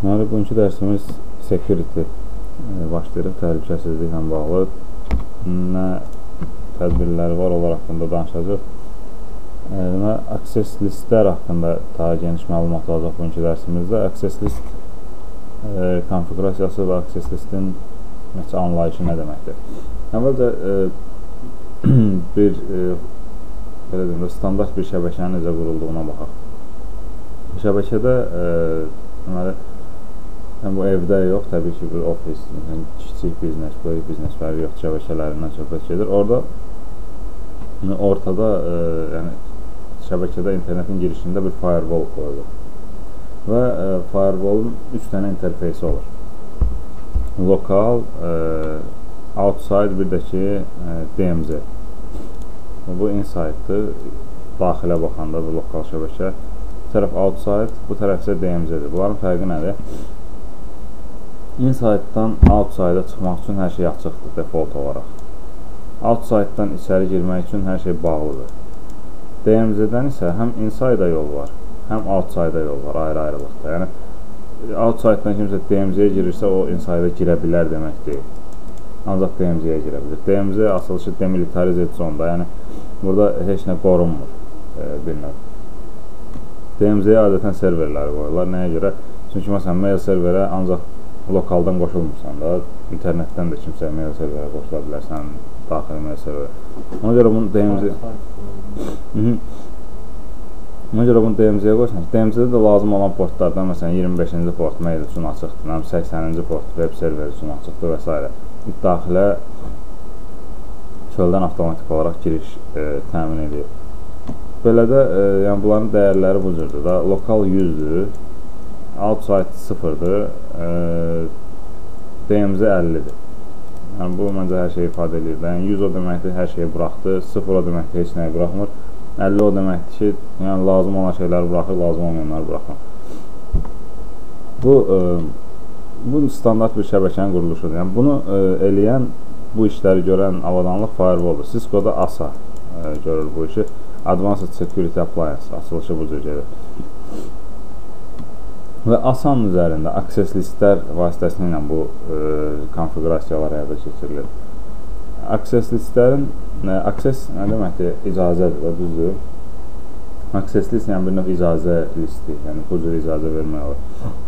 Deməli, bugünkü dərsimiz security başlayırıq, təhlükəsizliklə bağlı nə tədbirləri var, onlar haqqında danışacaq. Deməli, access listlər haqqında daha geniş məlumat olacaq bugünkü dərsimizdə. Access list konfigurasiyası və access listin anlayışı nə deməkdir? Əvvəlcə standart bir şəbəkənin necə qurulduğuna baxaq. Şəbəkədə deməli, bu evdə yox, təbii ki, bir ofis, kiçik biznes, böyük bizneslər yox, şəbəkələrindən söhbət gedir. Ortada, yəni şəbəkədə internetin girişində bir firewall qoyulur və firewallun 3 dənə interfeysi olur. Lokal, outside, bir də ki, DMZ. Bu inside'dır, daxilə baxanda bu lokal şəbəkə. Bu tərəf outside, bu tərəf isə DMZ-dir. Bunların fərqi nədir? Inside-dan outside-a çıxmaq üçün hər şey açıqdır, default olaraq. Outside-dan içəri girmək üçün hər şey bağlıdır. DMZ-dən isə həm inside-a yol var, həm outside-a yol var, ayrı-ayrılıqda. Yəni, outside-dan kimsə DMZ-yə girirsə, o inside-a girə bilər demək deyil. Ancaq DMZ-yə girə bilir. DMZ açılışı demilitarized zonda, yəni burada heç nə qorunmur bir növ. DMZ-yə adətən serverləri qoyurlar. Nəyə görə? Çünki məsələn, mail serverə ancaq lokaldan qoşulmursan da, internetdən də kimsə mail serverə qoşula bilərsən, daxili mail serverə. Ona görə bunu DMZ-yə qoyursan. DMZ-də də lazım olan portlardan, məsələn, 25-ci port mail üçün açıqdır, 80-ci port web server üçün açıqdır və s. Daxilə çöldən avtomatik olaraq giriş təmin edir. Belə də, yəni bunların dəyərləri bu cürdür da, lokal 100-dür, outside 0-dır, DMZ 50-dir. Yəni, bu məncə hər şeyi ifadə edir. Yəni, 100 o deməkdir, hər şeyi buraxdı, 0 o deməkdir, heç nəyi buraxmır, 50 o deməkdir ki, yəni, lazım olan şeyləri buraxır, lazım olmayanları buraxmır. Bu standart bir şəbəkənin quruluşudur. Yəni, bunu eləyən, bu işləri görən avadanlıq firewall-dur. Cisco-da ASA görür bu işi. Advanced Security Appliance açılışı bu cür gedir. Və ASA-nın üzərində access listlər vasitəsilə bu konfigurasiyalar həyata keçirilir. Access listlərin, access nə deməkdir? İcazədir və düzdür. Access list yəni bir növ icazə listi, yəni bu cür icazə vermək olur.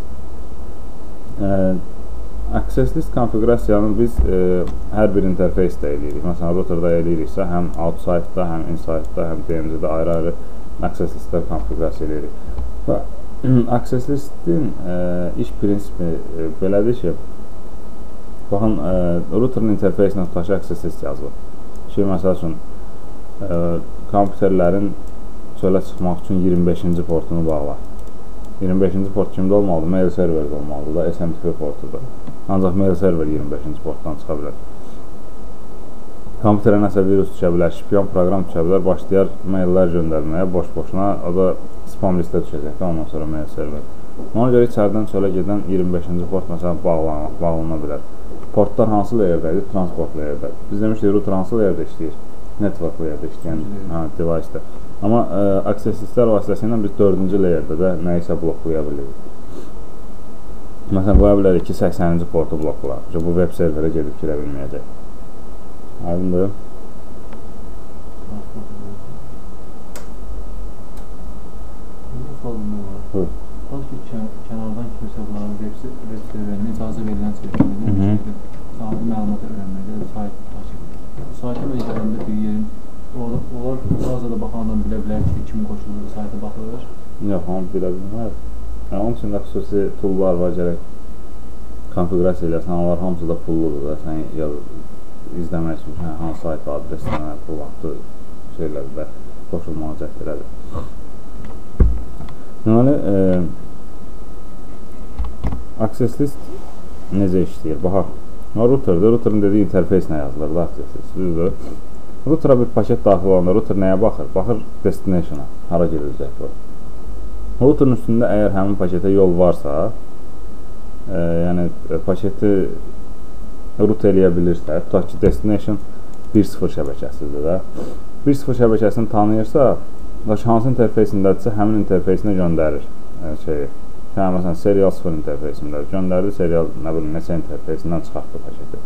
Access list konfigurasiyanı biz hər bir interfeysdə eləyirik. Məsələn, routerda eləyiriksə, həm outside-da, həm inside-da, həm DMZ-də ayrı-ayrı access listlər konfigurasiya eləyirik. Və access listin iş prinsipi belədir ki, baxın, routerin interfeysinə tutaşı access list yazılır. Ki, məsəl üçün, kompüterlərin çölə çıxmaq üçün 25-ci portunu bağlar. 25-ci port kimdə olmalıdır? Mail serverdə olmalıdır da, SMTP portudur. Ancaq mail server 25-ci portdan çıxa bilər. Kompüterə nəsə virus düşə bilər, şpiyon proqram düşə bilər, başlayar maillər göndərməyə, boş-boşuna, o da spam listə düşəcək də, ondan sonra mail server. Ona görə içərdən çölə gedən 25-ci port məsələn bağlana bilər. Portlar hansı layerdədir? Transport layerdədir. Biz demişdik, router hansı layerdə işləyir? Network layerdə işləyən device-də. Amma access listlər vasitəsilə biz 4-cü layerdə də nəyisə bloklaya bilirik. Məsələn, qoya bilərik ki, 80-ci portu bloklar. Bu web serverə gedib girə bilməyəcək. Aydındır. Buyur. Tabii ki, kənardan kimsə bunların web serverinin icazə verilən serverində adi məlumat öyrənməkdə saytın üzərində bir yerin onlar bazada baxandan bilə bilər ki, kim qoşulur, sayta baxılır? Yox, onu bilə bilmər. Onun üçün də xüsusi toollar var, gərək konfigurasiya eləsən, onlar hamısı da pulludur da, sən izləmək üçün hansı sayt adreslərinə, pul vaxtı şeylər və qoşulmağı cəhd elədir. Deməli, access list necə işləyir? Baxaq, routerdir, routerin dediyi interfeysinə yazılır da access list, düzdür. Router'a bir paket daxil olanda router nəyə baxır? Baxır destinationa, hara gediləcək bu. Routerin üstündə əgər həmin paketə yol varsa, yəni paketi route eləyə bilirsə, tutaq ki, destination 1.0 şəbəkəsidir də. 1.0 şəbəkəsini tanıyırsa, hansı interfeysindədirsə, həmin interfeysinə göndərir Yəni, məsələn, serial 0 interfeysində göndərdi, serial, nə bilim, neçə interfeysindən çıxartdı paketi.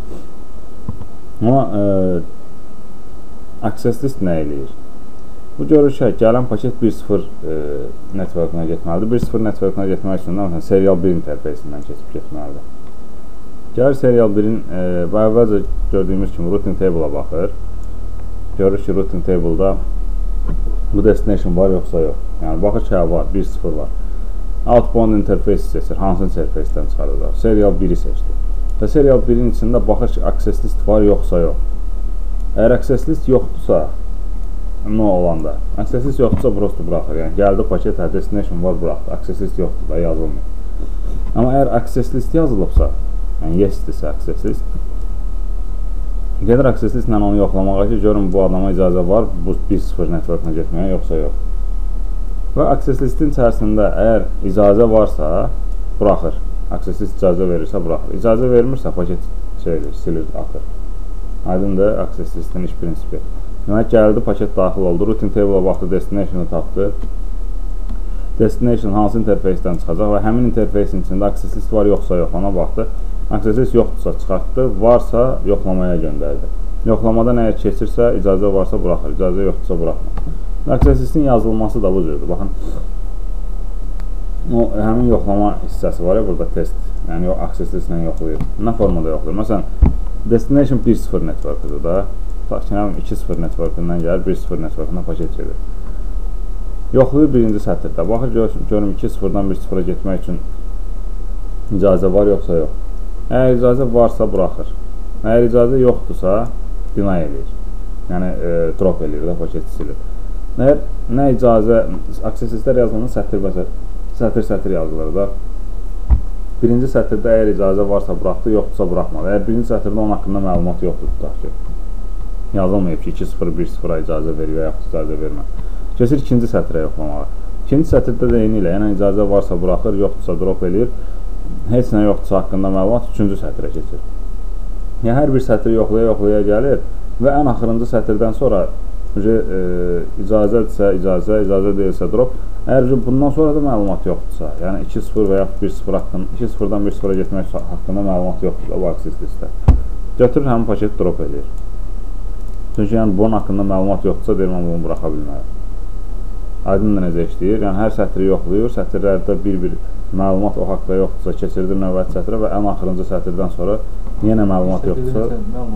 Amma access list nə eləyir? Bu görür ki, gələn paket 1.0 networkuna getməlidir. 1.0 networkuna getmək üçün də, məsələn, serial 1 interfeysindən keçib getməlidir. Gəlir serial 1-in, əvvəlcə gördüyümüz kimi routing table-a baxır. Görür ki, routing table-da bu destination var, yoxsa yox. Yəni, baxır ki, var, 1.0 var. Outbound interface seçir, hansı interfacedən çıxaracaq. Serial 1-i seçdi. Və serial 1-in içində baxır ki, access list var, yoxsa yox. Əgər access list yoxdursa, nə olanda? Access list yoxdursa, prosto buraxır. Yəni, gəldi paket, destination var, buraxdı. Access list yoxdur da, yazılmıyor. Amma əgər access list yazılıbsa, yəni yes-dirsə access list, gedir access listlə onu yoxlamağa ki, görün bu adama icazə var, bu 1.0 networkuna getməyə, yoxsa yox. Və access listin içərisində əgər icazə varsa, buraxır. Access list icazə verirsə, buraxır. İcazə vermirsə, paket silir, atır. Aydındır, access listin iş prinsipi. Demək, gəldi, paket daxil oldu, routing table-a baxdı, destination'ı tapdı. Destination hansı interfeysdən çıxacaq və həmin interfeysin içində access list var, yoxsa yox, ona baxdı. Access list yoxdursa çıxartdı, varsa yoxlamaya göndərdi. Yoxlamadan əgər keçirsə, icazə varsa buraxır, icazə yoxdursa buraxmır. Access listin yazılması da bu cürdür. Baxın, həmin yoxlama hissəsi var ya, burada test, yəni access listlə yoxlayır. Nə formada yoxlayır? Məsələn, destination 1.0 network'ıdır da, 2.0 network'ından gəlir, 1.0 network'ına paket gedir. Yoxlayır birinci sətirdə. Baxır, görüm 2.0-dan 1.0-a getmək üçün icazə var, yoxsa yox. Əgər icazə varsa, buraxır. Əgər icazə yoxdursa, deny eləyir. Yəni, drop eləyir də, paketi silir. Əgər nə icazə, access listlər yazılanda sətir yazılır da. Birinci sətirdə əgər icazə varsa, buraxdı, yoxdursa, buraxmadı. Əgər birinci sətirdə onun haqqında məlumat yoxdur, tutaq ki, yazılmayıb ki, 2.0, 1.0-a icazə verir və yaxud icazə vermir. Keçir ikinci sətirə yoxlamağa. İkinci sətirdə də eyni ilə, yəni icazə varsa buraxır, yoxdursa drop eləyir. Heç nə yoxdursa haqqında məlumat üçüncü sətirə keçir. Yəni, hər bir sətiri yoxlaya gəlir və ən axırıncı sətirdən sonra icazədirsə icazə, icazə deyilsə drop. Əgər bundan sonra da məlumat yoxdursa, yəni 2.0 və yaxud 1.0 haqqında, 2.0-dan 1.0-a getmək haqqında məlumat yoxdursa, bu access listdə götürür, həmin paket drop edir. Çünki yəni, bunun haqqında məlumat yoxdursa, deyir, mən bunu buraxa bilmərəm. Aydın da necə işləyir? Yəni, hər sətiri yoxlayır, sətirlərdə bir-bir məlumat o haqda yoxdursa, keçirdir növbəti sətirə və ən axırıncı sətirdən sonra yenə məlumat yoxdursa,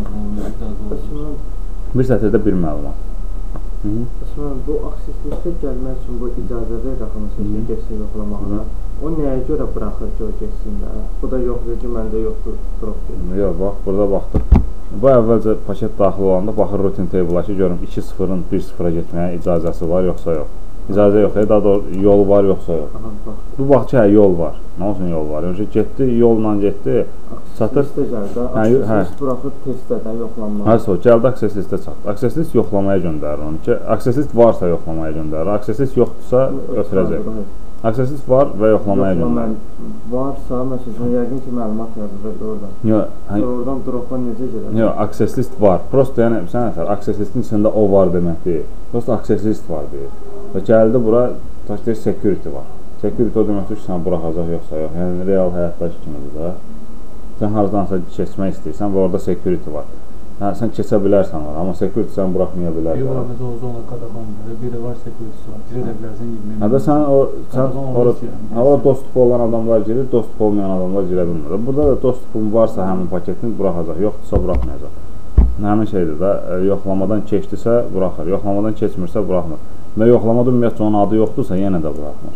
bir sətirdə bir məlumat. Bu access listə gəlmək üçün bu icazə verir axı, məsələn, geçsin yoxlamağına. O nəyə görə buraxır ki, o geçsin də? Bu da yoxlayır ki, məndə yoxdur, drop gedir. Yox, bax, burada baxdıq. Bu əvvəlcə paket daxil olanda baxır routing table-a ki, görüm 2.0-ın 1.0-a getməyə icazəsi var, yoxsa yox. İcazə yox, daha doğrusu yol var, yoxsa yox. Bu bax ki, hə, yol var. Nə olsun yol var? Yoxsa getdi, yolla getdi, çatır. Access listə gəldi, access list buraxır testdə də yoxlanmalı. Hayır, gəldi access listə çatdı. Access list yoxlamaya göndərir onu ki, access list varsa yoxlamaya göndərir. Access list yoxdursa götürəcək. Access list var və yoxlamaya göndərir. Varsa, məsələn, yəqin ki, məlumat yazılır oradan. Yox, oradan drop'a necə gedir? Yox, access list var. Prosto, yəni, sən əsər, access listin içində o var demək deyil. Prosto access list var deyil. Və gəldi bura, takdir security var. Security o deməkdir ki, sən buraxacaq yoxsa yox. Yəni, real həyatdakı kimidir də. Sən hardansa keçmək istəyirsən və orada security var. Hə, sən keçə bilərsən var, amma security sən buraxmaya bilərsən. Bir var, məsələn, zona qadağandır, biri var security var. Girə də bilərsən, girməyə. Hə də sən orada dostluq olan adamlar girir, dostluq olmayan adamlar girə bilmir. Burada da dostluqun varsa həmin paketin buraxacaq, yoxdursa buraxmayacaq. Həmin şeydir də, yoxlamadan keçdisə buraxır, yoxlamadan keçmirsə buraxmır. Və yoxlamada ümumiyyətcə onun adı yoxdursa, yenə də buraxmır.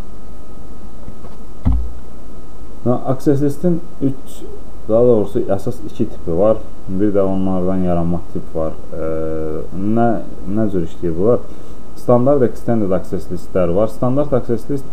Access listin daha doğrusu əsas iki tipi var. Bir də onlardan yaranmaq tip var. Nə cür işləyir bunlar? Standart extended access listlər var. Standart access list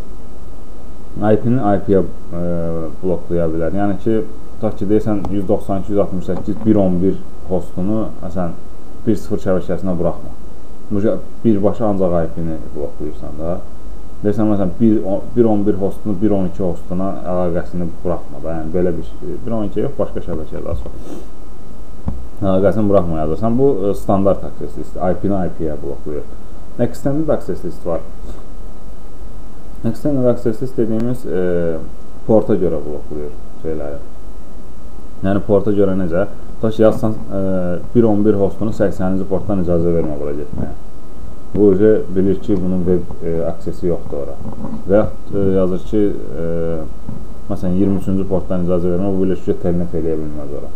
IP-ni IP-yə bloklaya bilər. Yəni ki, tutaq ki, deyəsən 192.168.1.11 hostunu, məsələn, 1.0 şəbəkəsinə buraxma. Birbaşa ancaq IP-ni bloklayırsan da. Deyəsən, məsələn, 1.11 hostunu 1.12 hostuna əlaqəsini buraxma da. Yəni, belə bir şey. 1.12 yox, başqa şəbəkəyə daha sonra. Əlaqəsini buraxmayacaqsan. Bu, standart access list. IP-ni IP-yə bloklayır. Extended access list var. Extended access list dediyimiz porta görə bloklayır şeyləri. Yəni porta görə necə? Tutaq ki, yazsan 1.11 hostunu 80-ci portdan icazə vermə bura getməyə. Bu bilir ki, bunun web aksesi yoxdur ora. Və yaxud yazır ki, məsələn 23-cü portdan icazə vermə, bu bilir ki, telnet eləyə bilməz ora.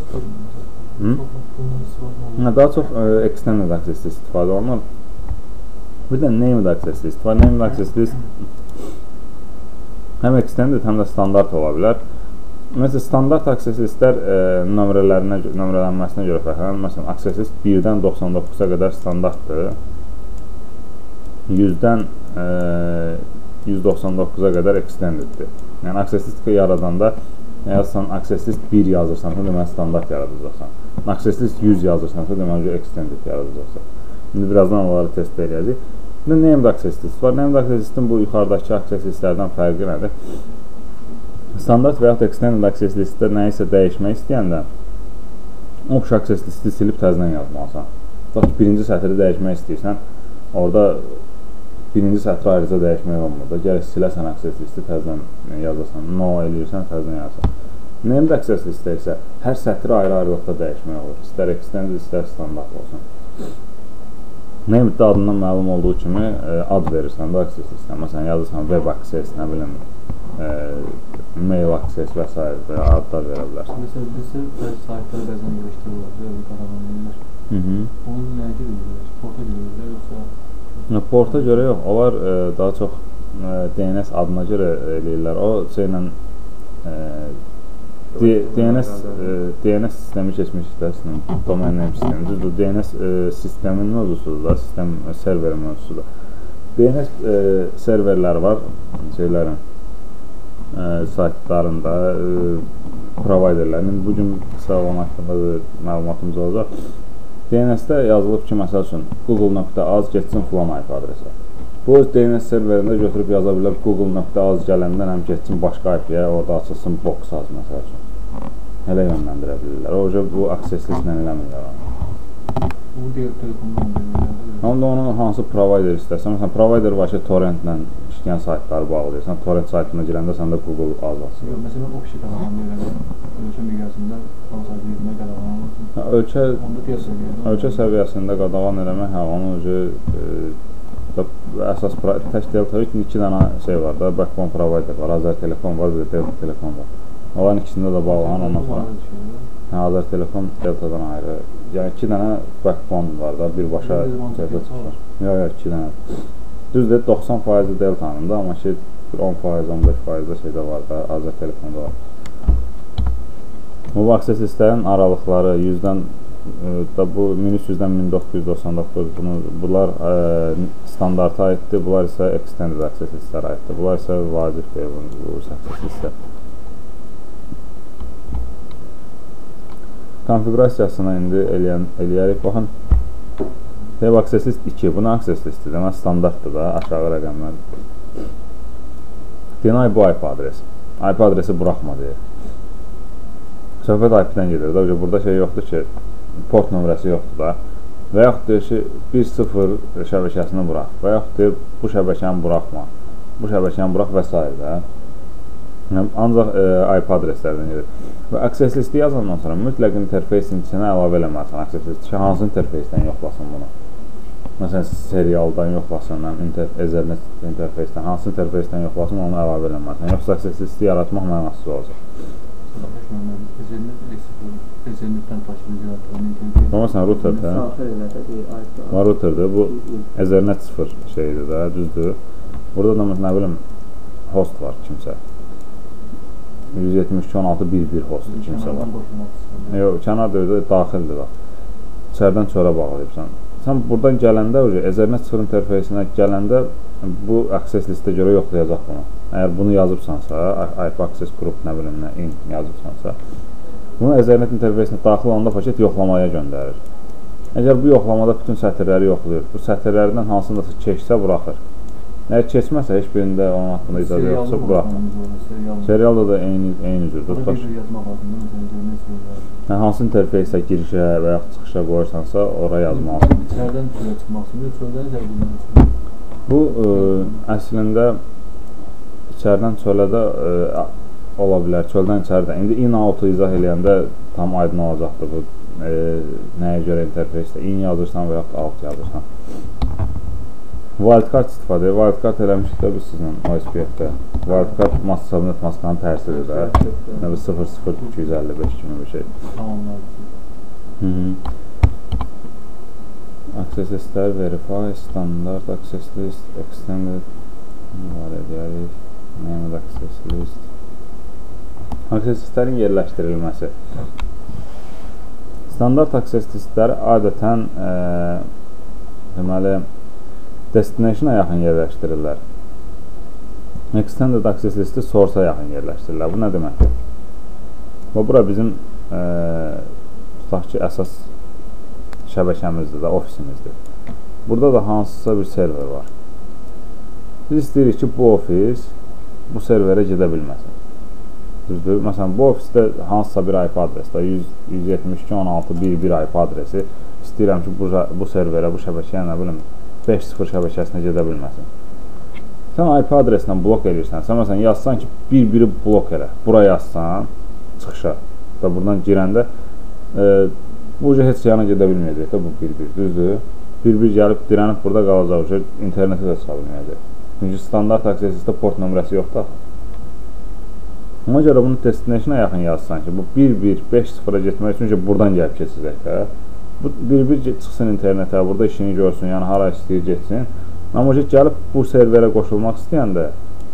Daha çox extended access list istifadə olunur. Bir də named access list var. Named access list həm extended, həm də standart ola bilər. Məsələn, standart access listlər nömrələnməsinə görə fərqlənir. Məsələn, access list 1-dən 99-a qədər standartdır. 100-dən 199-a qədər extendeddir. Yəni, access list yaradanda yazsan, access list 1 yazırsansa, deməli standart yaradacaqsan. Access list 100 yazırsansa, deməli extended yaradacaqsan. İndi birazdan onları test edəcəyik. Bir də named access list var. Named access listin bu yuxarıdakı access listlərdən fərqi nədir? Standart və yaxud extended access listdə nəyisə dəyişmək istəyəndə option access listi silib təzdən yazmalısan. Tutaq ki, birinci sətri dəyişmək istəyirsən, orada birinci sətri ayrıca dəyişmək olmur da. Gələk siləsən access listi təzdən yazasan, no eləyirsən təzdən yazsan. Named access listdə isə hər sətri ayrı-ayrılıqda dəyişmək olur. İstər extended, istər standart olsun. Named adından məlum olduğu kimi ad verirsən də access listə. Məsələn, yazırsan web access, nə bilim, mail access və s. adlar verə bilərsən. Məsələn, bizə saytları bəzən yığışdırırlar, və qadağan edirlər. Onu nəyə görə edirlər? Porta görə edirlər, yoxsa? Porta görə yox, onlar daha çox DNS adına görə eləyirlər. O şeylə DNS sistemi keçmişdir, domain name sistemi. Düzdür, DNS sistemin mövzusudur da, sistem serverin mövzusudur. DNS serverləri var şeylərin saytlarında, providerlərin. Bugün qısa olan haqqında məlumatımız olacaq. DNS-də yazılıb ki, məsəl üçün google.az getsin filan IP adresi. Bu öz DNS serverində götürüb yaza bilər google.az gələndən həm getsin başqa IP-yə, orada açılsın box az məsəl üçün. Elə yönləndirə bilirlər. O bu access listlə eləmirlər. Bu telefondan verirlər. Onda onun hansı provider istərsən, məsələn, provider var ki, torrentlə işləyən saytları bağlayırsan, torrent saytına girəndə səndə Google azalsın. Yox, məsələn, o kişi qadağan verirlər, ölkə miqyasında saytı girmək qadağan olmasın. Ölkə səviyyəsində qadağan eləmək, onun əsas tək Delta 2 dənə şey var da, backbone provider var, Azər Telefon var, bir də Delta Telefon var. Onların ikisində də bağlanan ondan sonra. Azər Telefon Delta'dan ayrı. Yəni 2 dənə backbone var da, birbaşa Delta çıxır. Yox, 2 dənə. Düzdür, 90% Delta'nın da, amma ki 10%, 15% da şeydə var da, Azər Telefonda var. Bu access listlərin aralıqları 100-dən bu 1300-dən 1999 bunlar standarta aiddir, bunlar isə extended access listlərə aiddir. Bunlar isə vacib deyil bu access listlər. Konfigurasiyasına indi eləyərik. Baxın, web access list 2, buna access listidir, demək standartdır da, aşağı rəqəmlər. Deny bu IP adresi. IP adresi buraxma deyir. Söhbət IP-dən gedir da, burada şey yoxdur ki, port nömrəsi yoxdur da. Və yaxud deyir ki, 1.0 şəbəkəsini burax. Və yaxud deyir, bu şəbəkəni buraxma. Bu şəbəkəni burax və s. da. Ancaq IP adreslərdən gedir. Və access listi yazandan sonra mütləq interfeysin içinə əlavə eləməlisən. Access listi hansı interfeysdən yoxlasın bunu? Məsələn, serialdan yoxlasın, Ethernet interfeysdən, hansı interfeysdən yoxlasın, onu əlavə eləməlisən. Yoxsa access listi yaratmaq mənasız olacaq. Ethernet-dən taşıyıcı yaratılır. Məsələn, routerdə var, routerdə bu Ethernet 0 şeydir də, düzdür. Burada da nə bilim host var kimsə. 172.16.1.1 hostu kimsə var. Yox, kənar döydə daxildir bax. İçərdən çölə bağlayıbsan. Sən buradan gələndə, Ethernet 0 interfeysinə gələndə bu access listə görə yoxlayacaq bunu. Əgər bunu yazıbsansa, IP access group nə bilim nə in yazıbsansa, bunu Ethernet interfeysinə daxil olanda paket yoxlamaya göndərir. Əgər bu yoxlamada bütün sətirləri yoxlayır, bu sətirlərdən hansındasa keçsə buraxır. Əgər keçməsə, heç birində onun haqqında icazə yoxsa, buraxır. Serialda da eyni cürdür. Hansı interfeysə girişə və yaxud çıxışa qoyursansa, oraya yazmalısın. İçərdən çölə çıxmaq üçün, çöldən isə bilmək üçün. Bu, əslində, içərdən çölə də ola bilər, çöldən içəri də. İndi in out izah eləyəndə tam aydın olacaqdır bu nəyə görə interfeysdə. In yazırsan və yaxud out yazırsan. Wildcard istifadə edir. Wildcard eləmişik də biz sizlə OSPF-də. Wildcard subnet maskanın tərsidir də. 00255 kimi bir şey. Access listlər, verify, standart access list, extended var edərik, named access list. Access listlərin yerləşdirilməsi. Standart access listləri adətən deməli destination-a yaxın yerləşdirirlər. Extended access listi source-a yaxın yerləşdirirlər. Bu nə deməkdir? Bu bura bizim tutaq ki, əsas şəbəkəmizdir də, ofisimizdir. Burada da hansısa bir server var. Biz istəyirik ki, bu ofis bu serverə gedə bilməsin. Düzdür? Məsələn, bu ofisdə hansısa bir IP adresi, 172.16.1.1 IP adresi istəyirəm ki, bu serverə, bu şəbəkəyə, nə bilim, 5.0 şəbəkəsinə gedə bilməsin. Sən IP adresindən blok edirsən. Sən məsələn, yazsan ki, bir-biri blok elə. Bura yazsan, çıxışa və buradan girəndə bu heç yana gedə bilməyəcək də bu bir-bir, düzdür? Bir-bir gəlib, dirənib burada qalacaq, interneti də çıxa bilməyəcək. Çünki standart access listdə port nömrəsi yoxdur. Ona görə bunu destination-a yaxın yazsan ki, bu 1.1.5.0-a getmək üçün ki, buradan gəlib keçəcək də. Bu bir-bir çıxsın internetə, burada işini görsün, yəni hara istəyir getsin. Amma ki, gəlib bu serverə qoşulmaq istəyəndə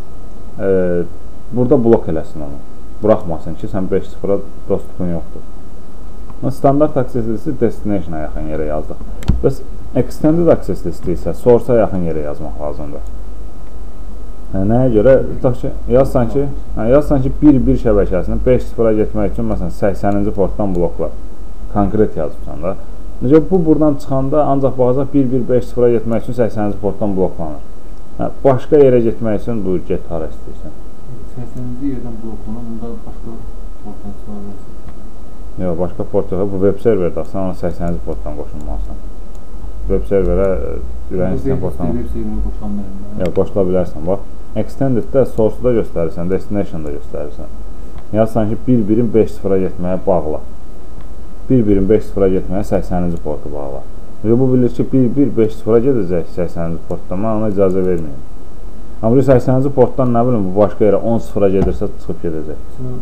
burada blok eləsin onu. Buraxmasın ki, sən 5.0-a dostluğun yoxdur. Standart access listi destination-a yaxın yerə yazdıq. Bəs extended access listi isə source-a yaxın yerə yazmaq lazımdır. Nəyə görə? Tutaq ki, yazsan ki, 1.1 şəbəkəsini 5.0-a getmək üçün məsələn 80-ci portdan bloklar. Konkret yazırsan da. Necə bu buradan çıxanda ancaq baxacaq 1.1.5.0-a getmək üçün 80-ci portdan bloklanır. Başqa yerə getmək üçün bu get hara istəyirsən. 80-ci yerdən bloklanır, bunda başqa portdan çıxa bilərsən. Yox, başqa port yox. Bu web serverdə sən ona 80-ci portdan qoşulmalısan. Web serverə ürəyin istəyən portdan qoşula bilərsən. Bax, extended-də source-da göstərirsən, destination-da göstərirsən. Yazsan ki, 1.1-in 5.0-a getməyə bağla. 1.1-in 5.0-a getməyə 80-ci portu bağla. Bu bilir ki, 1.1.5.0-a gedəcək 80-ci portdan, mən ona icazə verməyim. Amma 80-ci portdan nə bilim, bu başqa yerə 10.0-a gedirsə çıxıb gedəcək.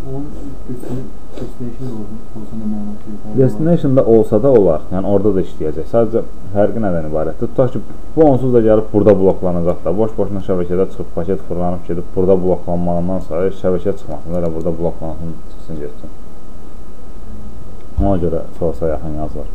Destination-da olsa da olar, yəni orada da işləyəcək. Sadəcə fərqi nədən ibarətdir? Tutaq ki, bu onsuz da gəlib burada bloklanacaq da, boş-boşuna şəbəkədə çıxıb paket fırlanıb gedib burada bloklanmağından sonra şəbəkə çıxmasın, elə burada bloklansın, çıxsın, getsin. Ona görə source-a yaxın yazılır.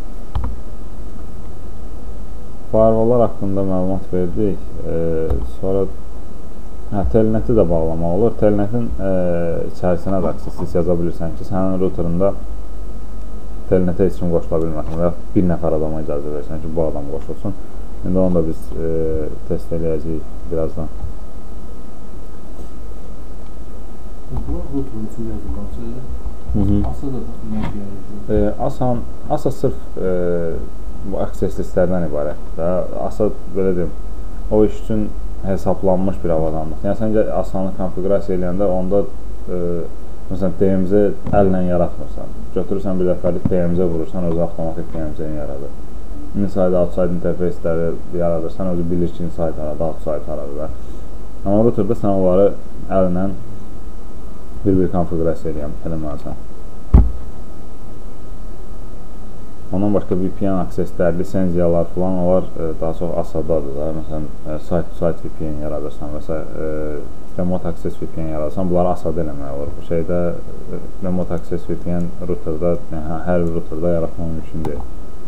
Firewalllar haqqında məlumat verdik. Sonra telneti də bağlamaq olur. Telnetin içərisinə də access yaza bilirsən ki, sənin routerında telnetə heç kim qoşula bilməsin və bir nəfər adama icazə versən ki, bu adam qoşulsun. İndi onu da biz test eləyəcəyik birazdan. Routerun üçün yazılır. ASA da nə deyək? ASA sırf bu access listlərdən ibarətdir. ASA, belə deyim, o iş üçün hesablanmış bir avadanlıq. Yəni, sən ASA-nı konfigurasiya eləyəndə onda məsələn, DMZ əllə yaratmırsan. Götürürsən bir dəfəlik DMZ vurursan, özü avtomatik DMZ-ni yaradır. Inside, outside interfaceləri yaradırsan, özü bilir ki, inside haradır, outside haradır. Amma routerda sən onları əllə bir-bir konfigurasiya eləməlisən. Ondan başqa VPN akseslər, lisenziyalar falan, onlar daha çox ASA-dadır da. Məsələn, site-to-site VPN yaradırsan və remote access VPN yaradırsan, bunları ASA-da eləmək olur. Bu şeydə remote access VPN routerda, hər bir routerda yaratmaq mümkün deyil.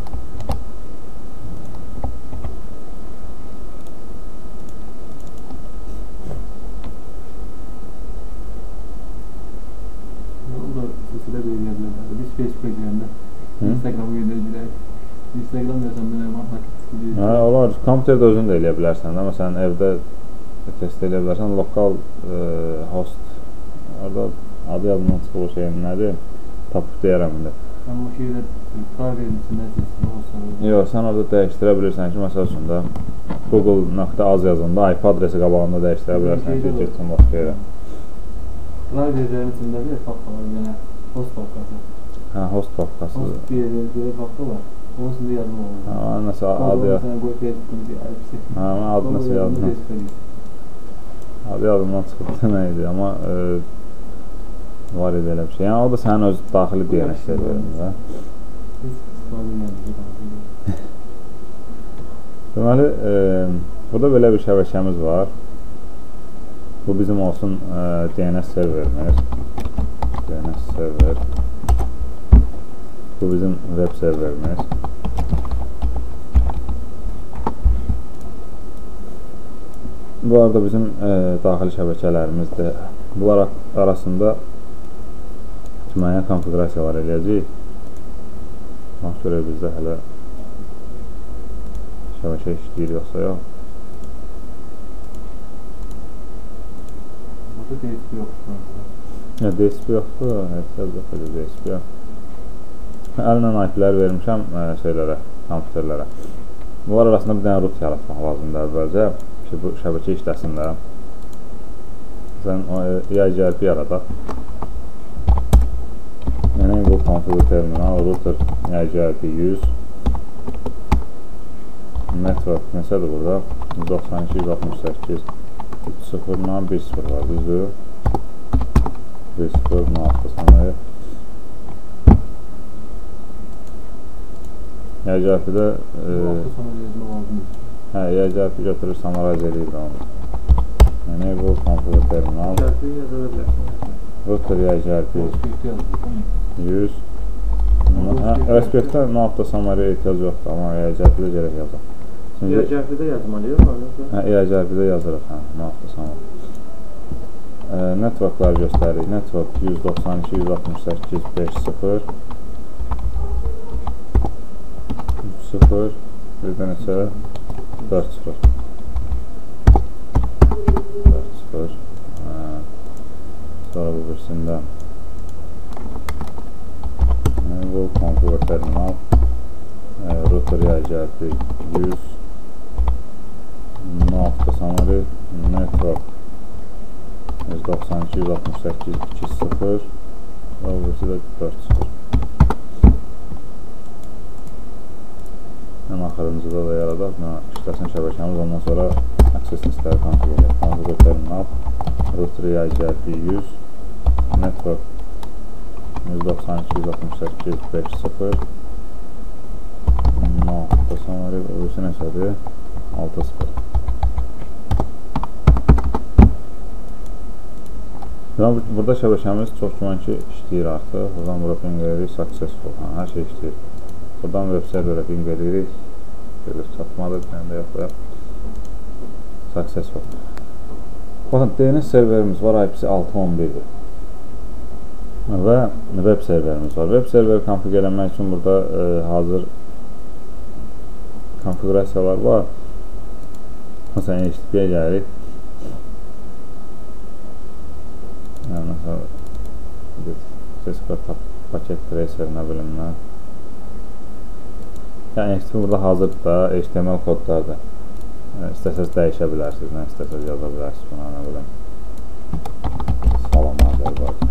Biz Facebook girəndə Instagram göndərəcək. Instagram yazanda nə var? Olar. Kompüterdə özün də eləyə bilərsən də. Məsələn, evdə test eləyə bilərsən. Lokal host. Orada adı yadımdan çıxıb o şeyin nədir? Tapıb deyərəm indi. Ama o şeyler driverin içində seçili olsa. Yox, sən orada dəyişdirə bilirsən ki, məsəl üçün də Google.az yazında IP adresi qabağında dəyişdirə bilərsən ki, getsin başqa yerə. Driverlərin içində bir papka var, yəni host papkası. Hə, host papkası. Host bir papka var. Onun içində yazma olur. Hə, nəsə adı yaz. Hə, adı nəsə yazma. Adı yadımdan çıxıb deməkdir, amma var idi elə bir şey. Yəni o da sənin öz daxili DNS serverində. Deməli, burada belə bir şəbəkəmiz var. Bu bizim olsun DNS serverimiz. DNS server. Bu bizim web serverimiz. Bu arada bizim daxili şəbəkələrimizdir. Bunlar arasında müəyyən konfigurasiyalar eləyəcəyik. Bax, görək bizdə hələ şəbəkə işləyir yoxsa yox. Burada DSP yoxdur. DSP yoxdur, ehtiyac yoxdur DSP. Əllə IP-lər vermişəm şeylərə, kompüterlərə. Bunlar arasında bir dənə root yaratmaq lazımdır əvvəlcə ki, bu şəbəkə işləsin də. Sən EIGRP yaradaq. Enable configure terminal router EIGRP 100 network neçədir burada? 92.168 3.0'dan 1.0 var, düzdür? 1.0 altı sanayı. EIGRP-də EIGRP götürür, summarize edir onu. Enable configure terminal router EIGRP 100 Respektdə notda summary ehtiyac yoxdur, amma EIGRP-də gərək yazaq. EIGRP-də yazmalıyıq mı? EIGRP-də yazırıq, notda summary. Networkları göstəririk. Network 192.168.5.0 3.0 bir də neçə? 4.0 4.0 sonra bu birisində Enable configure terminal router EIGRP 100 nokta summary network 192.168.2.0 və bu birisi də 4.0 ən axırıncıda da yaradaq işləsin şəbəkəmiz, ondan sonra access listləri configure terminal router EIGRP 100 network 192.168.5.0 nokta summary o birisi neçədir? 6.0 Burada şəbəkəmiz çox güman ki işləyir artıq. Buradan bura ping edirik, successful. Hər şey işləyir. Buradan web serverə ping edirik. Gelir çatmadır, bir də yox. Successful. Baxın, DNS serverimiz var, IP-si 6.11-dir. Və web serverimiz var. Web serveri konfig eləmək üçün burada hazır konfigurasiyalar var. Məsələn, HTTP-yə gəlirik. Yəni, məsələn, Cisco paket tracer, nə bilim, nə. Yəni, HTTP burada hazırdır da, HTML kodlardır. İstəsəz dəyişə bilərsiniz, nə istəsəz yaza bilərsiniz buna, nə bilim. Salam Azərbaycan.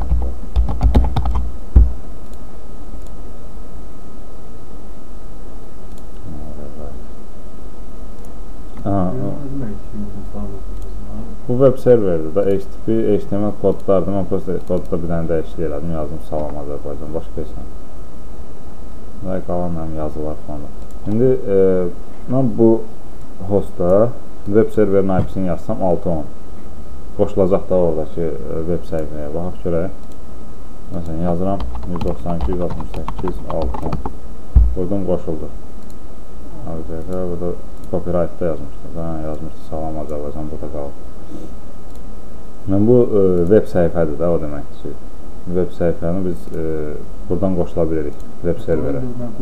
Bu web serverdir da, HTTP, HTML kodlardır. Mən prosta kodda bir dənə dəyişik elədim, yazdım Salam Azərbaycan, başqa isə. Və qalan mənim yazılar falan. İndi mən bu hostda web serverin IP-sini yazsam 6.10. Qoşulacaq da oradakı web səhifəyə. Baxaq görək. Məsələn, yazıram 192.168.6.10. Buradan qoşuldu. Burada copyright-da yazmışdı. Salam Azərbaycan burada qalıb. Bu web səhifədir də, o deməkdir ki, web səhifəni biz buradan qoşula bilirik web serverə.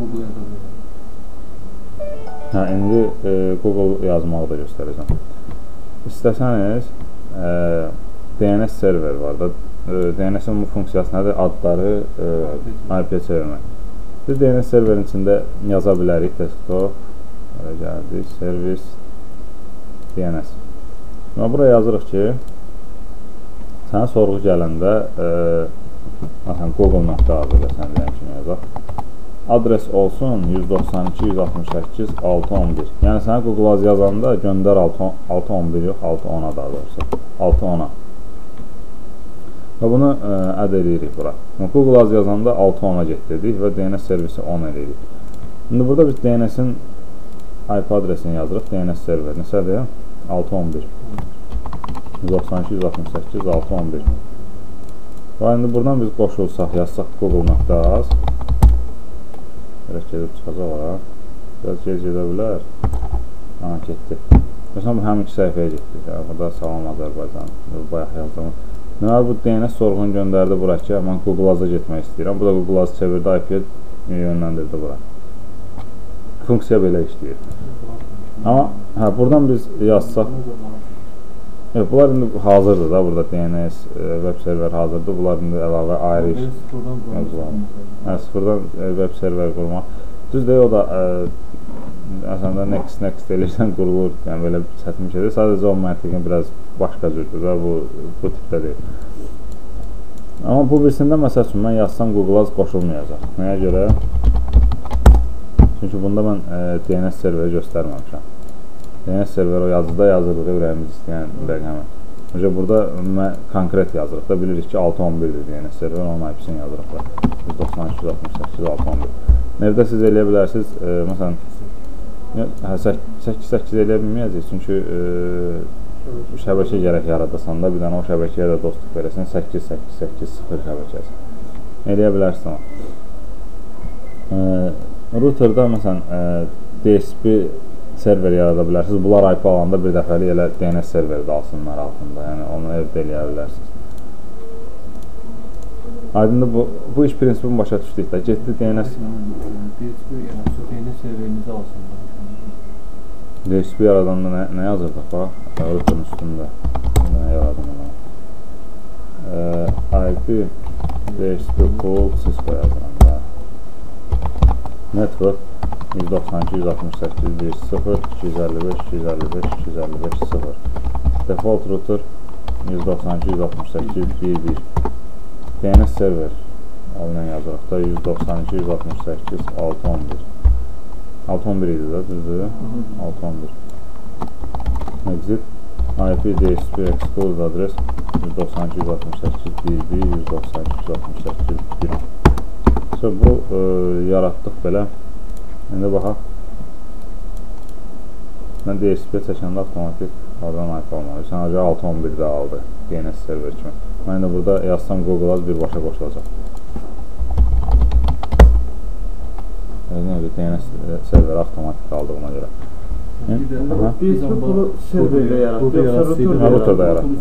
İndi Google yazmağı da göstərəcəm. İstəsəniz DNS server var da, DNS-in bu funksiyası nədir? Adları IP-yə çevirmək. Biz DNS serverin içində yaza bilərik desktop. Belə gəldik, servis DNS. Buraya yazırıq ki, sənə sorğu gələndə məsələn google.az-da sən deyən kimi yazaq. Adres olsun 192.168.611. Yəni sənə Google Az yazanda göndər 611 yox, 610-a daha doğrusu. 610-a. Və bunu əd edirik bura. Google Az yazanda 610-a get dedik və DNS servisi 10 edirik. İndi burada biz DNS-in IP adresini yazırıq. DNS server neçədir? 611. 192.168.611. Və indi buradan biz qoşulsaq, yazsaq google.az. Biraz gedib çıxacaqlar. Biraz gec gedə bilər. Getdi. Məsələn, bu həmin iki səhifəyə getdik. Burada Salam Azərbaycan. Bayaq yazdım. Bu DNS sorğunu göndərdi bura ki, mən Google Az-a getmək istəyirəm. Bu da Google Az çevirdi, IP-yə yönləndirdi bura. Funksiya belə işləyir. Amma buradan biz yazsaq, bunlar indi hazırdır da, burada DNS, web server hazırdır. Bunlar indi əlavə ayrı iş. Sıfırdan web server qurmaq. Düzdür, o da əslində next eləyirsən qurulur. Yəni belə çətin bir şeydir. Sadəcə o məntiqin biraz başqa cürdür və bu tipdə deyil. Amma bu birisində məsəl üçün mən yazsam Google Az qoşulmayacaq. Nəyə görə? Çünki bunda mən DNS serveri göstərməmişəm. DNS serveri o yazıda yazırıq, ürəyimiz istəyən rəqəmi. Burada konkret yazırıq da, bilirik ki 611-dir DNS serveri, onun IP-sini yazırıq da. 192.168.611. Nevdə siz eləyə bilərsiniz, məsələn, 8 eləyə bilməyəcək, çünki şəbəkə gərək yaradasan da, bir dənə o şəbəkəyə də dostluq verəsən, 8.8.8.0 şəbəkəsi. Eləyə bilərsiniz ama. Routerda, məsələn, DSP server yarada bilərsiniz. Bunlar IP alanda bir dəfəli elə DNS serveri də alsınlar altında. Yəni onu evdə eləyə bilərsiniz. Aydındır, bu iş prinsipini başa düşdük də. Getdi DNS serverinizi alsınlar. DSP yaradanda nə yazırdıq? Bax, routerin üstündə. Nə yaradım ona? IP DSP pool Cisco yazıram da. Network 192.168.1.0.255.255.255.0. Default router 192.168.1.1. DNS server alından yazırıq da 192.168.611. 611 idi də, düzdür? 611. Exit IP DSP exclude adres 192.168.1.1. Bu yaratdıq belə. İndi baxaq. Mən DSP çəkəndə avtomatik oradan IP almalıyım. Sən acaba 611-də aldı DNS server kimi. Mən indi burada yazsam Google Az birbaşa qoşulacaq. DNS server avtomatik aldığına görə. DSP pulu serverdə yaratdı, yoxsa routerda yaratdı?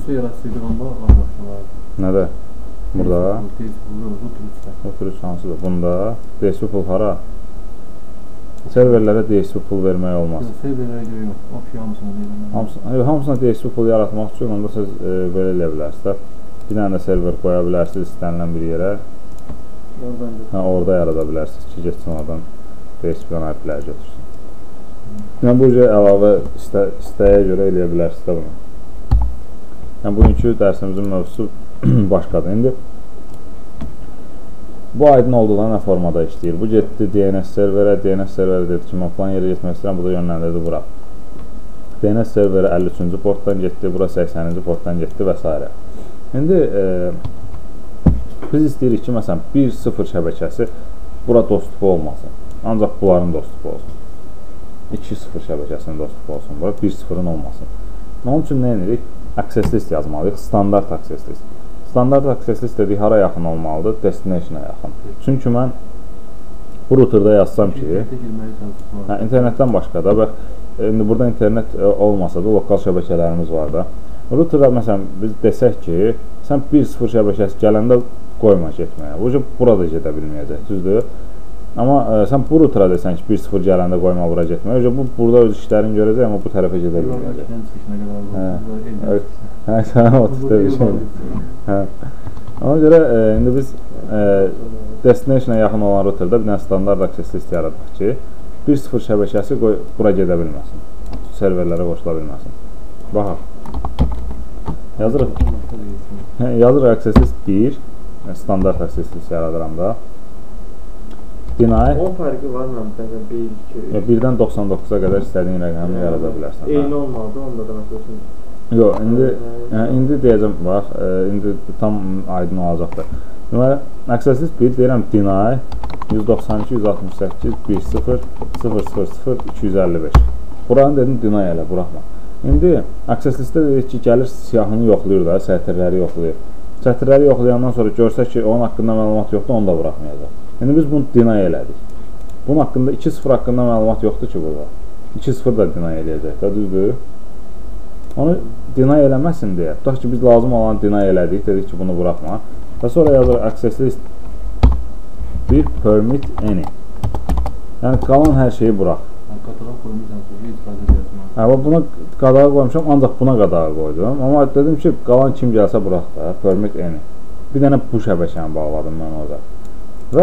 Nədə? Burada? Router 3 hansıdır? Bunda DSP pul hara? Serverlərə DSP pul vermək olmaz. Serverlərə görə yox, hamısına deyiləm. Hamısına DSP pul yaratmaq üçün onda siz belə eləyə bilərsiniz. Bir dənə də server qoya bilərsiniz istənilən bir yerə. Orada yarada bilərsiniz ki, geçsin oradan DSP-dən IP-ləri götürsün. Yəni bu cür əlavə istəyə görə eləyə bilərsiniz də bunu. Yəni bugünkü dərsimizin mövzusu başqadır. İndi bu aydın olduğuna nə formada işləyir? Bu getdi DNS serverə dedi ki, mən falan yerə getmək istəyirəm, bu da yönləndirdi bura. DNS serveri 53-cü portdan getdi, bura 80-ci portdan getdi və s. İndi biz istəyirik ki, məsələn, 1.0 şəbəkəsi bura dostluq olmasın. Ancaq bunların dostluq olsun. 2.0 şəbəkəsinin dostluq olsun. Bura 1.0-ın olmasın. Onun üçün nə edirik? Access list yazmalıyıq. Standart access list. Standart access list dedik, hara yaxın olmalıdır? Destination-a yaxın. Çünki mən bu routerda yazsam ki, internetdən başqa da, indi burada internet olmasa da lokal şəbəkələrimiz var da. Routerda məsələn biz desək ki, sən 1.0 şəbəkəsi gələndə qoyma getməyə. Bu burada gedə bilməyəcək, düzdür? Amma sən bu router'a desən ki, 1.0 gələndə qoyma bura getməyə. Burada öz işlərini görəcək, amma bu tərəfə gedə bilməyəcək. O tipdə bir şeydir. Ona görə indi biz destination-a yaxın olan routerdə bir dənə standart access list yaradıq ki, 1.0 şəbəkəsi bura gedə bilməsin. Serverlərə qoşula bilməsin. Baxaq. Yazırıq access list 1, standart access list yaradıram da. Deny. Onun fərqi var məncə 1, 2. 1-dən 99-a qədər istədiyin rəqəmi yarada bilərsən. Eyni olmalıdır, onda da məsələn. Yox, indi deyəcəm, bax, indi tam aydın olacaqdır. Deməli, access list 1 deyirəm deny 192.168.10.00.255. Buranı dedim deny elə, buraxma. İndi access listdə dedik ki, gəlir siyahını yoxlayır da, sətirləri yoxlayır. Sətirləri yoxlayandan sonra görsək ki, onun haqqında məlumat yoxdur, onu da buraxmayacaq. İndi biz bunu deny elədik. Bunun haqqında 2.0 haqqında məlumat yoxdur ki, burada. 2.0 da deny eləyəcək da, düzdür? Onu deny eləməsin deyə. Tutaq ki, biz lazım olan deny elədik, dedik ki, bunu buraxma. Və sonra yazırıq access list 1 permit any. Yəni, qalan hər şeyi burax. Qadağa qoymuşam ki, heç fayda yazmam. Buna qadağa qoymuşam, ancaq buna qadağa qoydum. Amma dedim ki, qalan kim gəlsə burax da, permit any. Bir dənə bu şəbəkəni bağladım mən orada. Və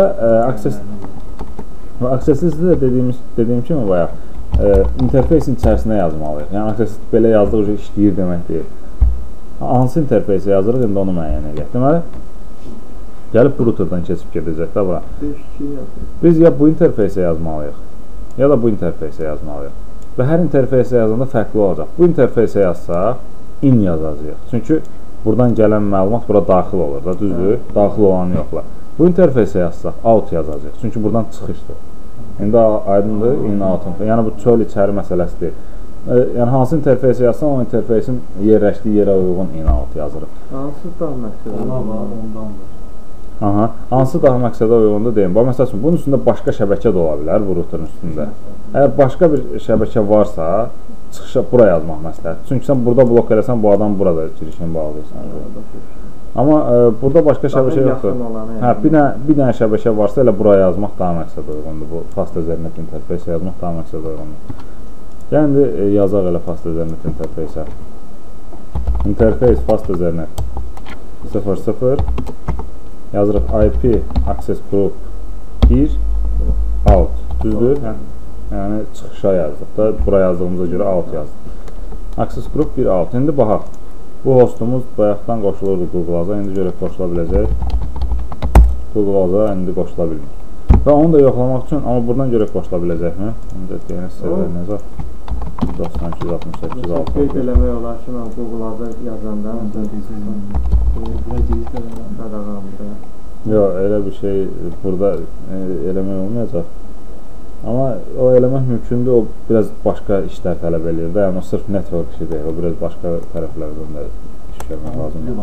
access listi də dediyim kimi bayaq, interfeysin içərisində yazmalıyıq. Yəni, access list belə yazdığı işləyir demək deyil. Hansı interfeysə yazırıq, indi onu müəyyən edək. Deməli, gəlib bu routerdan keçib gedəcək də bura. Biz ya bu interfeysə yazmalıyıq, ya da bu interfeysə yazmalıyıq. Və hər interfeysə yazanda fərqli olacaq. Bu interfeysə yazsaq, in yazacaq. Çünki buradan gələn məlumat bura daxil olur da, düzdür? Daxil olanı yoxla. Bu interfeysə yazsaq, out yazacaq. Çünki buradan çıxışdır. İndi aydındır, in, out. Yəni, bu çöl içəri məsələsi deyil. Yəni, hansı interfeysə yazsan, o interfeysin yerləşdiyi yerə uyğun in, out yazırıq. Hansı daha məqsədə? Ondandır. Aha, hansı daha məqsədə uyğundur deyim. Bax, məsəl üçün, bunun üstündə başqa şəbəkə də ola bilər, bu routerun üstündə. Əgər başqa bir şəbəkə varsa, çıxışa bura yazmaq məsləhətdir. Çünki sən burada blok eləsən, bu adam burada girişini bağlayırsan. Amma burada başqa şəbəkə yoxdur. Hə, bir dənə şəbəkə varsa, elə buraya yazmaq daha məqsədə uyğundur. Bu fast ethernet interfeysə yazmaq daha məqsədə uyğundur. Yəni, yazaq elə fast ethernet interfeysə. Interface fast ethernet 00 yazırıq IP access group 1 out. Düzdür? Yəni, çıxışa yazdıq da, bura yazdığımıza görə out yazdıq. Access group 1 out. İndi baxaq. Bu hostumuz bayaqdan qoşulurdu Google-aza, indi görək qoşula biləcək. Google-aza indi qoşula bilmir. Və onu da yoxlamaq üçün, amma buradan görək qoşula biləcəkmi? İndi DNS server necə? 92.168.6. Qeyd eləmək olar ki, mən Google-aza yazanda Bura giriş qadağandır. Yox, elə bir şey burada eləmək olmayacaq. Amma o eləmək mümkündür, o biraz başqa işlər tələb edir də, yəni o sırf network işi deyil, o biraz başqa tərəflərdən də iş görmək lazımdır.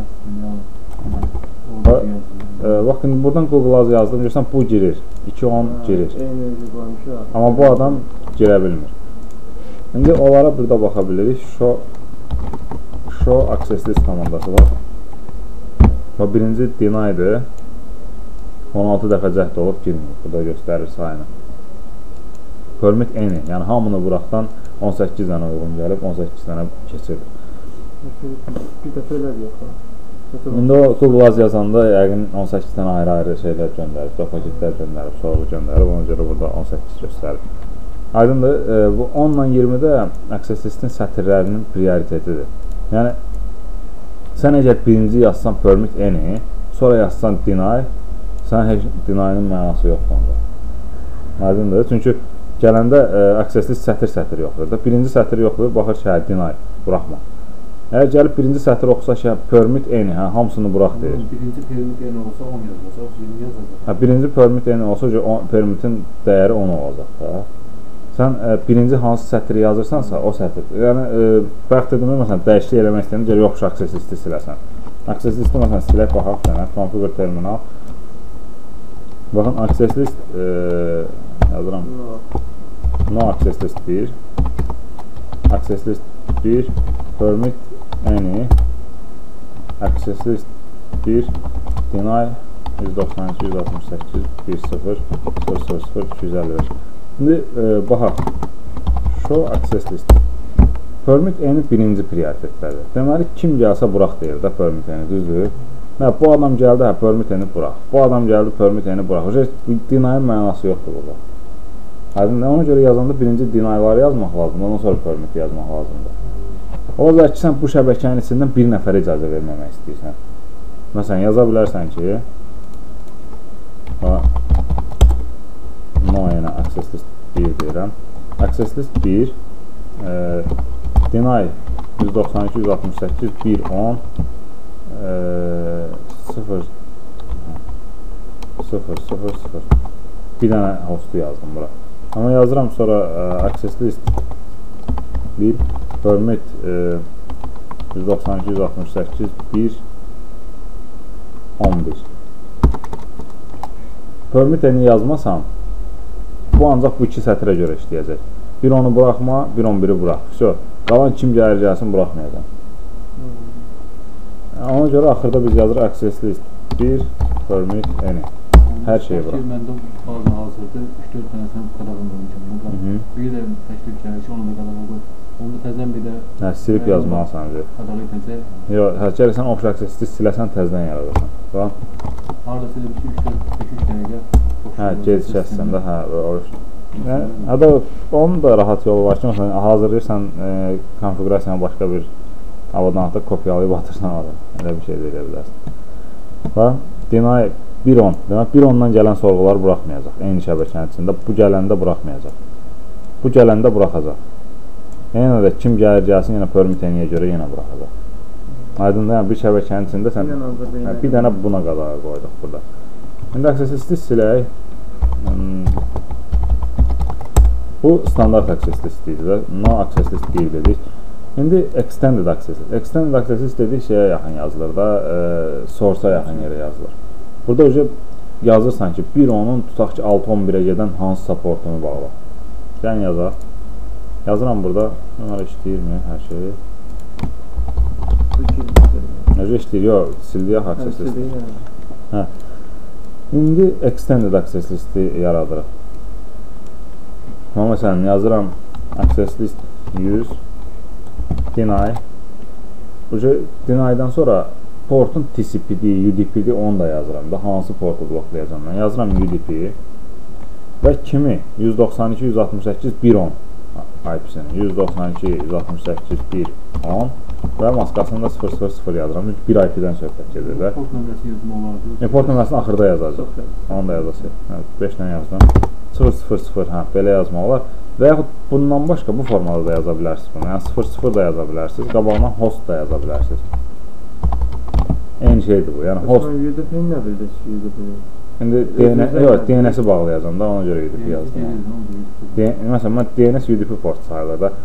Baxın, buradan Google-az yazdım, görürsən, bu girir, 2.10 girir. Amma bu adam girə bilmir. İndi onlara burada baxa bilirik, show access list komandası var. O birinci deny-dir, 16 dəfə cəhd olub girmir, burada göstərir sayını. Permit any, yəni hamını buraxdan 18 dənə uyğun gəlib, 18 dənə keçir. Bir dəfə elə yox. İndi o Google-az yazanda yəqin 18 dənə ayrı-ayrı şeylər göndərib, paketlər göndərib, sorğu göndərib, ona görə burada 18 göstərib. Aydındır, bu 10 ilə 20-də access listin sətirlərinin prioritetidir. Yəni, sən əgər birinci yazsan permit any, sonra yazsan deny, sən heç deny-nin mənası yoxdur onda. Aydındır, çünki gələndə access list sətir yoxdur da. Birinci sətir yoxdur, baxır ki, deny, buraxma. Əgər gəlib birinci sətir oxusa ki, permit any, hamısını burax deyir. Birinci permit any olsa 10 yazacaq, 20 yazacaq. Birinci permit any olsa, permitin dəyəri 10 olacaq da. Sən birinci hansı sətiri yazırsansa, o sətir. Yəni, bəxt edilmə, məsələn, dəyişiklik eləmək istəyəndə, gəl yoxdur, access listi siləsən. Access listi, məsələn, silək, baxaq sənə, configure terminal. Baxın, access list, yazıram. No access list 1. Access list 1, permit any. Access list 1, deny 192.168.10.00.255. İndi, baxaq, show access list. Permit any birinci prioritetlədir. Deməli, kim gəlsə burax deyir də permit any, düzdür? Bu adam gəldi, permit-eni burax. Bu adam gəldi, permit-eni burax. Deny-in mənası yoxdur burada. Aydındır. Ona görə yazanda birinci deny-ları yazmaq lazımdır, ondan sonra permit yazmaq lazımdır. Ola bilər ki, sən bu şəbəkənin içindən bir nəfərə icazə verməmək istəyirsən. Məsələn, yaza bilərsən ki, no-yenə access list 1 deyirəm. Access list 1 deny 192.168.1.10 0.0.0 bir dənə hostu yazdım bura. Amma yazıram sonra access list 1 permit 192.168.1.11 permit-eni yazmasam bu ancaq bu iki sətrə görə işləyəcək. Bir onu buraxma, bir 11-i burax. Qalan kim gəlir gəlsin buraxmayacaq. Ona görə axırda biz yazırıq access list 1 permit any. Hər şeyi burax. Məndə bazı hazırda 3-4 dənəsini qadağan qoymuşam. Bir də təklif gəlir ki, onu da qadağan qoy. Onu təzdən bir də silib yazmalısan. Qadağı təzə. Yox, gəlirsən option access list siləsən, təzdən yaradırsan. Haradasa da bir 3-4 dəqiqə. Gecikəsən də, Hətta onun da rahat yolu var ki, məsələn, hazırlayırsan konfigurasiyanı başqa bir avadanlıqda kopyalayıb atırsan orada. Elə bir şey də edə bilərsən. Deny 1.10. Demək, 1.10-dan gələn sorğuları buraxmayacaq. Eyni şəbəkənin içində. Bu gələndə buraxmayacaq. Bu gələndə buraxacaq. Yenə də kim gəlir gəlsin, yenə permit-eniyə görə yenə buraxacaq. Aydındır, yəni bir şəbəkənin içində sən bir dənə buna qadağa qoyduq burada. İndi access listi silək. Bu standart access list idi. No access list 1 dedik. İndi extended access list. Extended access list dedik şeyə yaxın yazılır da, source-a yaxın yerə yazılır. Burada yazırsan ki, 1.10-un tutaq ki, 6.11-ə gedən hansı supportunu bağla. Sən yazaq. Yazıram burada. Bunlar işləyirmi hər şeyi? Necə işləyir? Yox, sildiyak access listi. İndi extended access listi yaradırıq. Məsələn, yazıram access list 100 deny. Deny-dan sonra portun TCP-D, UDP-D onu da yazıram da hansı portu bloklayacam mən. Yazıram UDP və kimi 192.168.1.10 IP-sini 192.168.1.10 və maskasında 0.0.0 yazıram. Bir IP-dən söhbət gedir də. Port nömrəsi yazmalardır. Port nömrəsini axırda yazacaq. Onu da yazacaq. 5 dənə yazdım. 0.0.0 belə yazmaq olar. Və yaxud bundan başqa bu formada da yaza bilərsiniz bunu. Yəni 0.0 da yaza bilərsiniz. Qabağına host da yaza bilərsiniz. Eyni şeydir bu. Yəni host. UDP-ni nə bildir ki, UDP-ni? İndi DNS-i bağlayacam da, ona görə UDP yazdım. Məsələn, mən DNS UDP port sayılır da.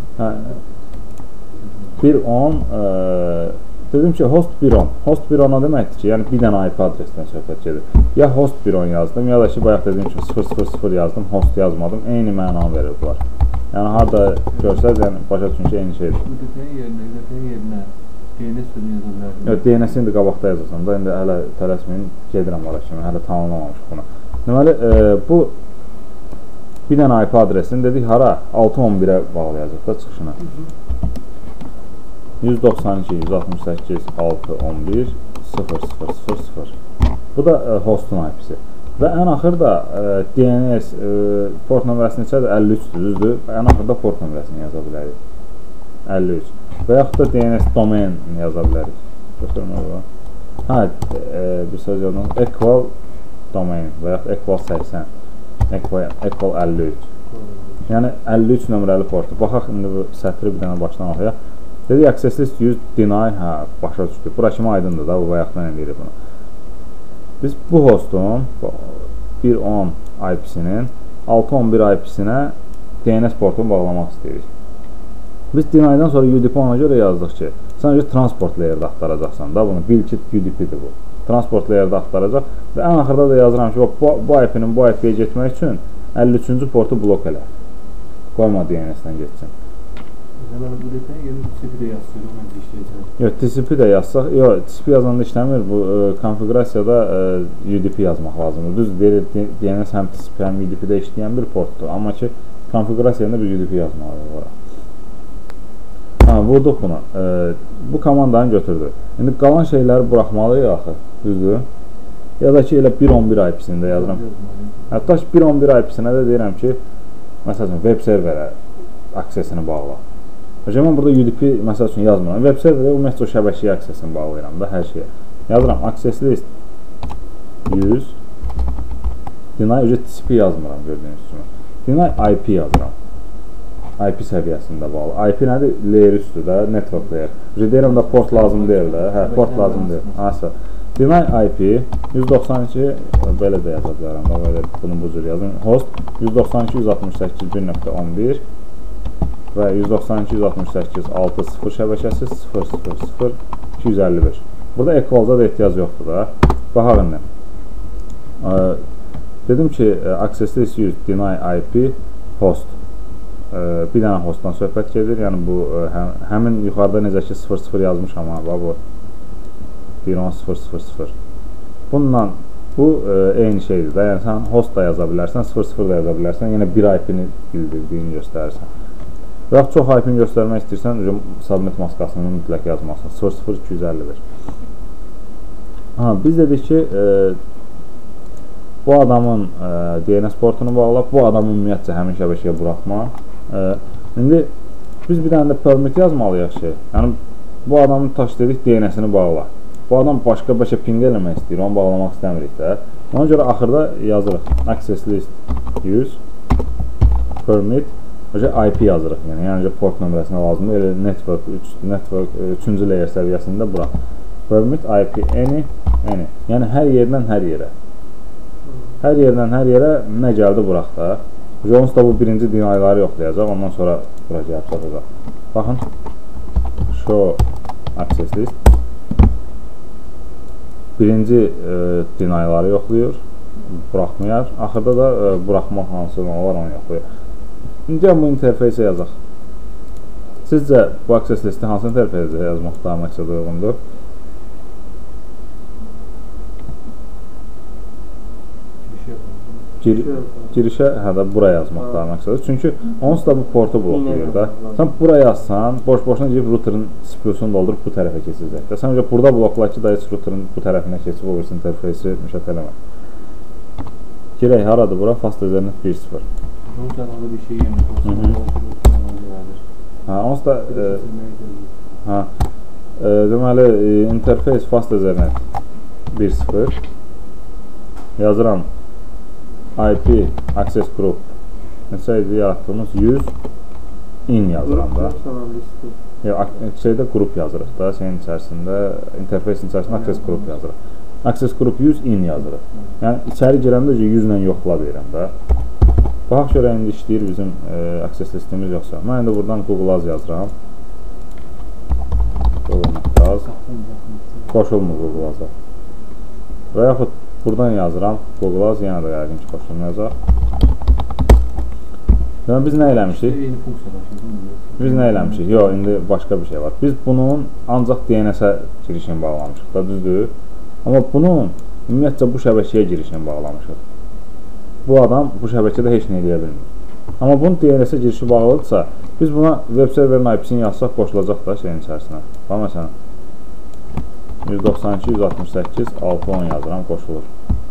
1.10 dedim ki, host 1.10. Host 1.10-a deməkdir ki, yəni bir dənə IP adresdən söhbət gedir. Ya host 1.10 yazdım, ya da ki, bayaq dediyim kimi 0.0.0 yazdım, host yazmadım. Eyni mənanı verir bunlar. Yəni, harada görsəz, yəni, başa düşün ki, eyni şeydir. UDP-nin yerinə DNS sözünü yaza bilərdim. Yox, DNS-i indi qabaqda yazacam da, indi hələ tələsməyin, gedirəm ora kimi, hələ tamamlamamışıq bunu. Deməli, bu bir dənə IP adresini dedik, hara? 6.11-ə bağlayacaq da çıxışına. 192.168.6.11.0.0.0. Bu da hostun IP-si. Və ən axırda DNS port nömrəsini içədir, 53-dür, düzdür. Ən axırda port nömrəsini yaza bilərik. 53. Və yaxud da DNS domain yaza bilərik. Göstərmək var. Bir söz yazdım. Equal domain və yaxud equal 80. Equal 53. Yəni 53 nömrəli portu. Baxaq, indi bu sətri bir dənə başdan oxuyaq. Dedik, access list 100 deny, başa düşdük. Bura kimi aydındır da, bu bayaqdan edirik bunu. Biz bu hostun 1.10 IP-sinin 6.11 IP-sinə DNS portunu bağlamaq istəyirik. Biz deny-dan sonra UDP ona görə yazdıq ki, sən önce transport layer'da axtaracaqsan da bunu, bil ki UDP-dir bu. Transport layer'da axtaracaq və ən axırda da yazıram ki, bu IP-nin bu IP-yə getmək üçün 53-cü portu blok elə. Qoyma DNS-dən getsin. Deməli, bu detayı yeni TCP-də yazsın, o məncə işləyəcək. Yox, TCP-də yazsaq, yox, TCP yazanda işləmir, bu konfigurasiyada UDP yazmaq lazımdır. Düz verir, DNS həm TCP, həm UDP-də işləyən bir portdur, amma ki, konfigurasiyada biz UDP yazmalıyıq ora. vurduq bunu. Bu komandanı götürdü. İndi qalan şeyləri buraxmalıyıq axı, düzdür? Ya da ki, elə 1.11 IP-sində yazıram. Hətta ki, 1.11 IP-sinə də deyirəm ki, məsələn, web serverə aksesini bağla. Mən burada UDP məsəl üçün yazmıram. Web serverə ümumiyyətlə o şəbəkəyə aksesini bağlayıram da hər şeyə. Yazıram, access list 100 deny TCP yazmıram gördüyünüz kimi. Deny IP yazıram. IP səviyyəsində bağlı. IP nədir? Layer üstü də, network layer. Deyirəm də port lazım deyil də. Hə, port lazım deyil. Hansısa. Deny IP 192 belə də yaza bilərəm da, belə bunu bu cür yazın. Host 192.168.1.11 və 192.168.6.0 şəbəkəsi 0.0.0.255. Burada equalza da ehtiyac yoxdur da. Baxaq indi. Dedim ki, access list 100 deny IP host. Bir dənə hostdan söhbət gedir. Yəni bu həmin yuxarıda necə ki 00 yazmışam ha, bu 110.0.0.0. Bununla bu eyni şeydir də. Yəni sən host da yaza bilərsən, 00 da yaza bilərsən. Yenə bir IP-ni bildirdiyini göstərirsən. Və yaxud çox IP-ni göstərmək istəyirsən, submit maskasını mütləq yazmalısın. 0.0.251. Biz dedik ki, bu adamın DNS portunu bağla, bu adamı ümumiyyətcə həmin şəbəkəyə buraxma. İndi biz bir dənə də permit yazmalıyıq ki, yəni bu adamın taş dedik DNS-ini bağla. Bu adam başqa bəlkə ping eləmək istəyir, onu bağlamaq istəmirik də. Ona görə axırda yazırıq access list 100 permit IP yazırıq. Yəni port nömrəsinə lazımdır. Elə network 3-cü layer səviyyəsində bura. Permit IP any. Yəni hər yerdən hər yerə. Hər yerdən hər yerə nə gəldi burax da. Onsuz da bu birinci deny'ları yoxlayacaq, ondan sonra bura gəlib satacaq. Baxın. Show access list. Birinci deny'ları yoxlayır, buraxmayar. Axırda da buraxmaq hansı olar onu yoxlayır. İndi bu interfeysə yazaq. Sizcə bu access listi hansı interfeysə yazmaq daha məqsədə uyğundur? Girişə bura yazmaq daha məqsədə. Çünki onsuz da bu portu bloklayır da. Sən bura yazsan, boş-boşuna girib routerin CPU-sunu doldurub bu tərəfə keçəcək. Sən önce burada blokla ki, da heç routerin bu tərəfinə keçib o birisi interfeysi müşahidə eləmək. Girək, haradır bura? Fast Ethernet 1.0. Onsuz da bir şey yemir. Onsuz da deməli, interface Fast Ethernet 1.0 yazıram. IP access group neçə idi yaratdığımız 100 in yazıram da. Şeydə qrup yazırıq da, şeyin içərisində, interfeysin içərisində access group yazırıq. Access group 100 in yazırıq. Yəni içəri girəndə 100 ilə yoxla deyirəm da. Baxaq görə indi işləyir bizim access listimiz yoxsa. Mən indi buradan Google Az yazıram. Google Az. Qoşulmur Google Az'a. Və yaxud buradan yazıram Google Az, yenə də yəqin ki qoşulmayacaq. Yəni biz nə eləmişik? Biz nə eləmişik? Yox, indi başqa bir şey var. Biz bunun ancaq DNS-ə girişini bağlamışıq da, düzdür? Amma bunun ümumiyyətcə bu şəbəkəyə girişini bağlamışıq. Bu adam bu şəbəkədə heç nə eləyə bilmir. Amma bunun DNS-ə girişi bağlıdırsa, biz buna web serverin IP-sini yazsaq qoşulacaq da şeyin içərisinə. Bax, məsələn, 192.168.6.10 yazıram, qoşulur.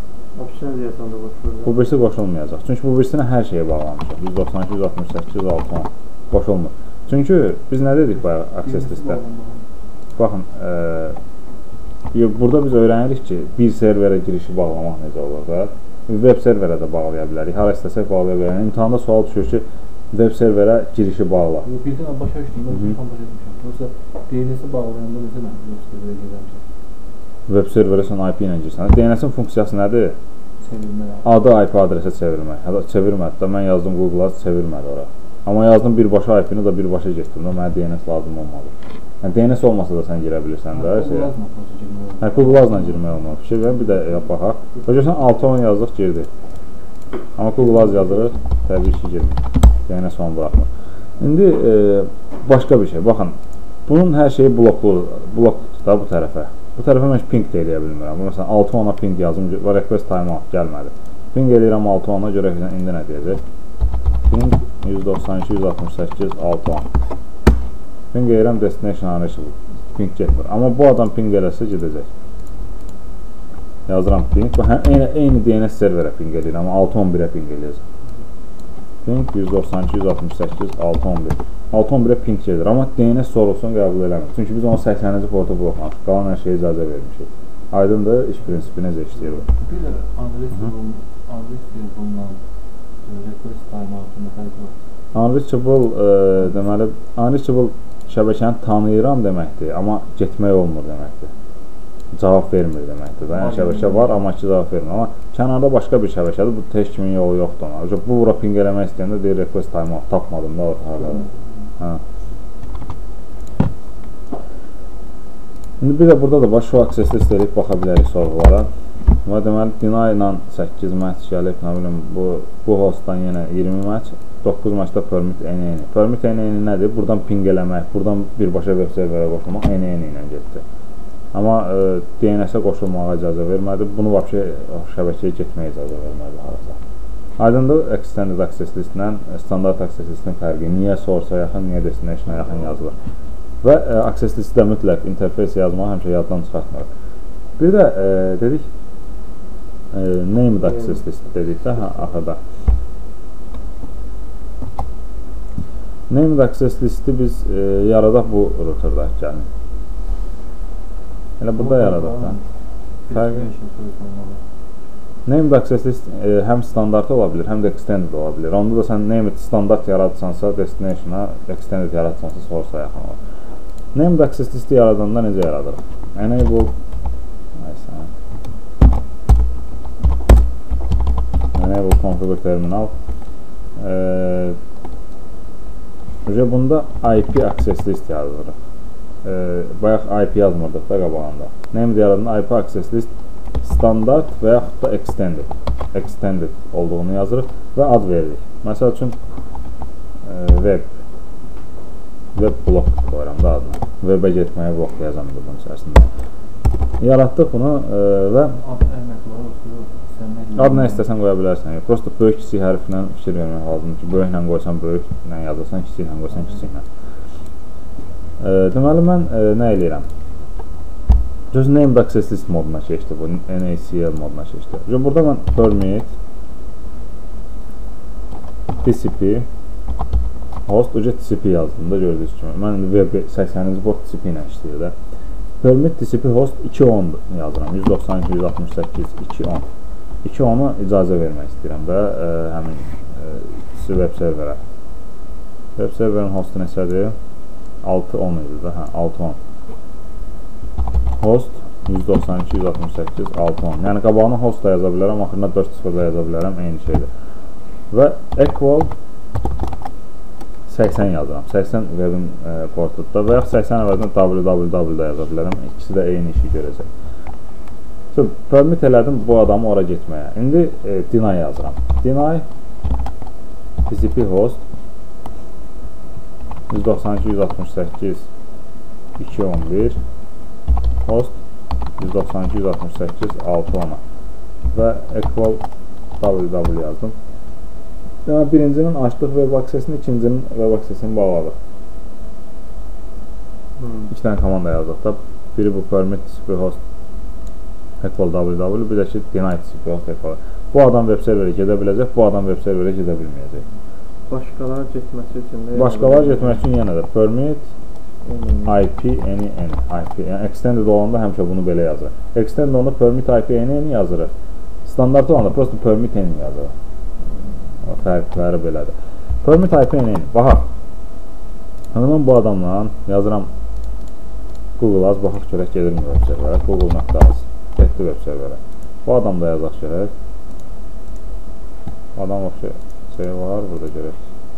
Bu birisi qoşulmayacaq. Çünki bu birisinə hər şeyə bağlamışıq. 192.168.6.10 qoşulmur. Çünki biz nə dedik bayaq access listdə? Baxın, burada biz öyrənirik ki, bir serverə girişi bağlamaq necə olur da. Web serverə də bağlaya bilərik. Hara istəsək bağlaya bilərik. İmtihanda sual düşür ki, web serverə girişi bağla. Birdən başa düşdüm, tam başa düşmüşəm. Yoxsa DNS-i bağlayanda necə mən web serverə girəmişəm? Web serverə sən IP ilə girsən. DNS-in funksiyası nədir? Adı IP adresə çevirmək. Çevirmədi də, mən yazdım Google Az, çevirmədi ora. Amma yazdım birbaşa IP-ni da birbaşa getdim də, mənə DNS lazım olmalı. Yəni DNS olmasa da sən girə bilirsən də. Google Az-la girmək olmalı. Fikir verin, bir də baxaq. Görürsən 6.10 yazdıq, girdi. Amma Google Az yazırıq, təbii ki girmir. DNS onu buraxmır. İndi başqa bir şey, baxın. Bunun hər şeyi blokdur da bu tərəfə. Bu tərəfə mən ping də eləyə bilmirəm. Məsələn, 6.10-a ping yazım, request timeout gəlmədi. Ping eləyirəm 6.10-a görə indi nə deyəcək? Ping 192.168.6.10. Ping edirəm, destination unreachable. Ping getmir. Amma bu adam ping eləsə gedəcək. Yazıram ping. Eyni DNS serverə ping eləyir, amma 6.11-ə ping eləyəcək. Ping 192.168.6.11. 6.11-ə ping gedir, amma DNS sorulsun qəbul eləmir. Çünki biz onu 80-ci portu bloklamışıq, qalan hər şeyə icazə vermişik. Aydındır, iş prinsipi necə işləyir bu? Bir də unreachable bulunan request timeout'un nə fərqi var? Unreachable, deməli, unreachable şəbəkəni tanıyıram deməkdir, amma getmək olmur deməkdir. Cavab vermir deməkdir. Yəni şəbəkə var, amma ki cavab vermir. Amma kənarda başqa bir şəbəkədir, bu tək kimin yolu yoxdur ona. Bu bura ping eləmək istəyəndə deyir request timeout tapmadım da orada. Hə. İndi bir də burada da var, show access list edib baxa bilərik sorğulara. Və deməli, deny ilə 8 match gəlib, nə bilim, bu hostdan yenə 20 match, 9 matchda permit NN. Permit NN nədir? Buradan ping eləmək, buradan birbaşa web serverə qoşulmaq NN ilə getdi. Amma DNS-ə qoşulmağa icazə vermədi, bunu vəbşə şəbəkəyə getməyə icazə vermədi harasa. Aydındır, extended access listlə standart access listin fərqi, niyə source-a yaxın, niyə destination-a yaxın yazılır. Və access listi də mütləq interface yazmağı həmişə yaddan çıxartmır. Bir də dedik, named access list dedik də, axırda. Named access listi biz yaradaq bu routerda gəlin. Elə burada yaradaq da. Named access list həm standart ola bilir, həm də extended ola bilir. Onda da sən named standart yaradırsansa, destination-a, extended yaradırsansa, source-a yaxın olur. Named access listi yaradanda necə yaradırıq? Enable configure terminal. Bunda IP access list yazırıq. Bayaq IP yazmırdıq da qabağında. Named yaradanda IP access list standart və yaxud da extended olduğunu yazırıq və ad veririk. Məsəl üçün web blok qoyuram da adını. Webə getməyə bloklayacam bunun içərisində. Yaratdıq bunu və ad nə istəsən qoya bilərsən. Prosta böyük kiçik hərflə fikir vermək lazımdır ki, böyüklə qoysan böyüklə yazırsan, kiçiklə qoysan kiçiklə. Deməli, mən nə eləyirəm? Göz named access list moduna keçdi bu, NACL moduna keçdi. Burada mən permit TCP host, TCP yazdım da gördüyünüz kimi. Mən web 80-ci port TCP ilə işləyir də. Permit TCP host 2.10 yazıram. 192.168.2.10 2.10'u icazə vermək istəyirəm də həmin web serverə. Web serverin hostu neçədir? 6.10 idi də, 6.10. Host 192.168.6.10. Yəni qabağına host da yaza bilərəm, axırına 4.0 da yaza bilərəm, eyni şeydir. Və equal 80 yazıram. 80 webin portunda və yaxud 80 əvəzində www da yaza bilərəm. İkisi də eyni işi görəcək. Permit elədim bu adamı ora getməyə. İndi deny yazıram. Deny TCP host 192.168.2.11 host 192.168.6.10 və equal www yazdım. Demək, birincinin açdıq web accessini, ikincinin web accessini bağladıq. İki dənə komanda yazdıq da. Biri bu permit TCP host equal www, bir də ki deny TCP host equal. Bu adam web serverə gedə biləcək, bu adam web serverə gedə bilməyəcək. Başqalar getməsi üçün də? Başqalar getmək üçün yenə də permit IP any IP. Yəni extended olanda həmişə bunu belə yazırıq. Extended olanda permit IP any yazırıq. Standart olanda prosto permit any yazırıq. Fərqləri belədir. Permit IP any. Baxaq. Mən bu adamla yazıram Google az, baxaq görək gedirmi web serverə. Google.az getdi web serverə. Bu adam da yazaq görək. Adam şey var burada görək.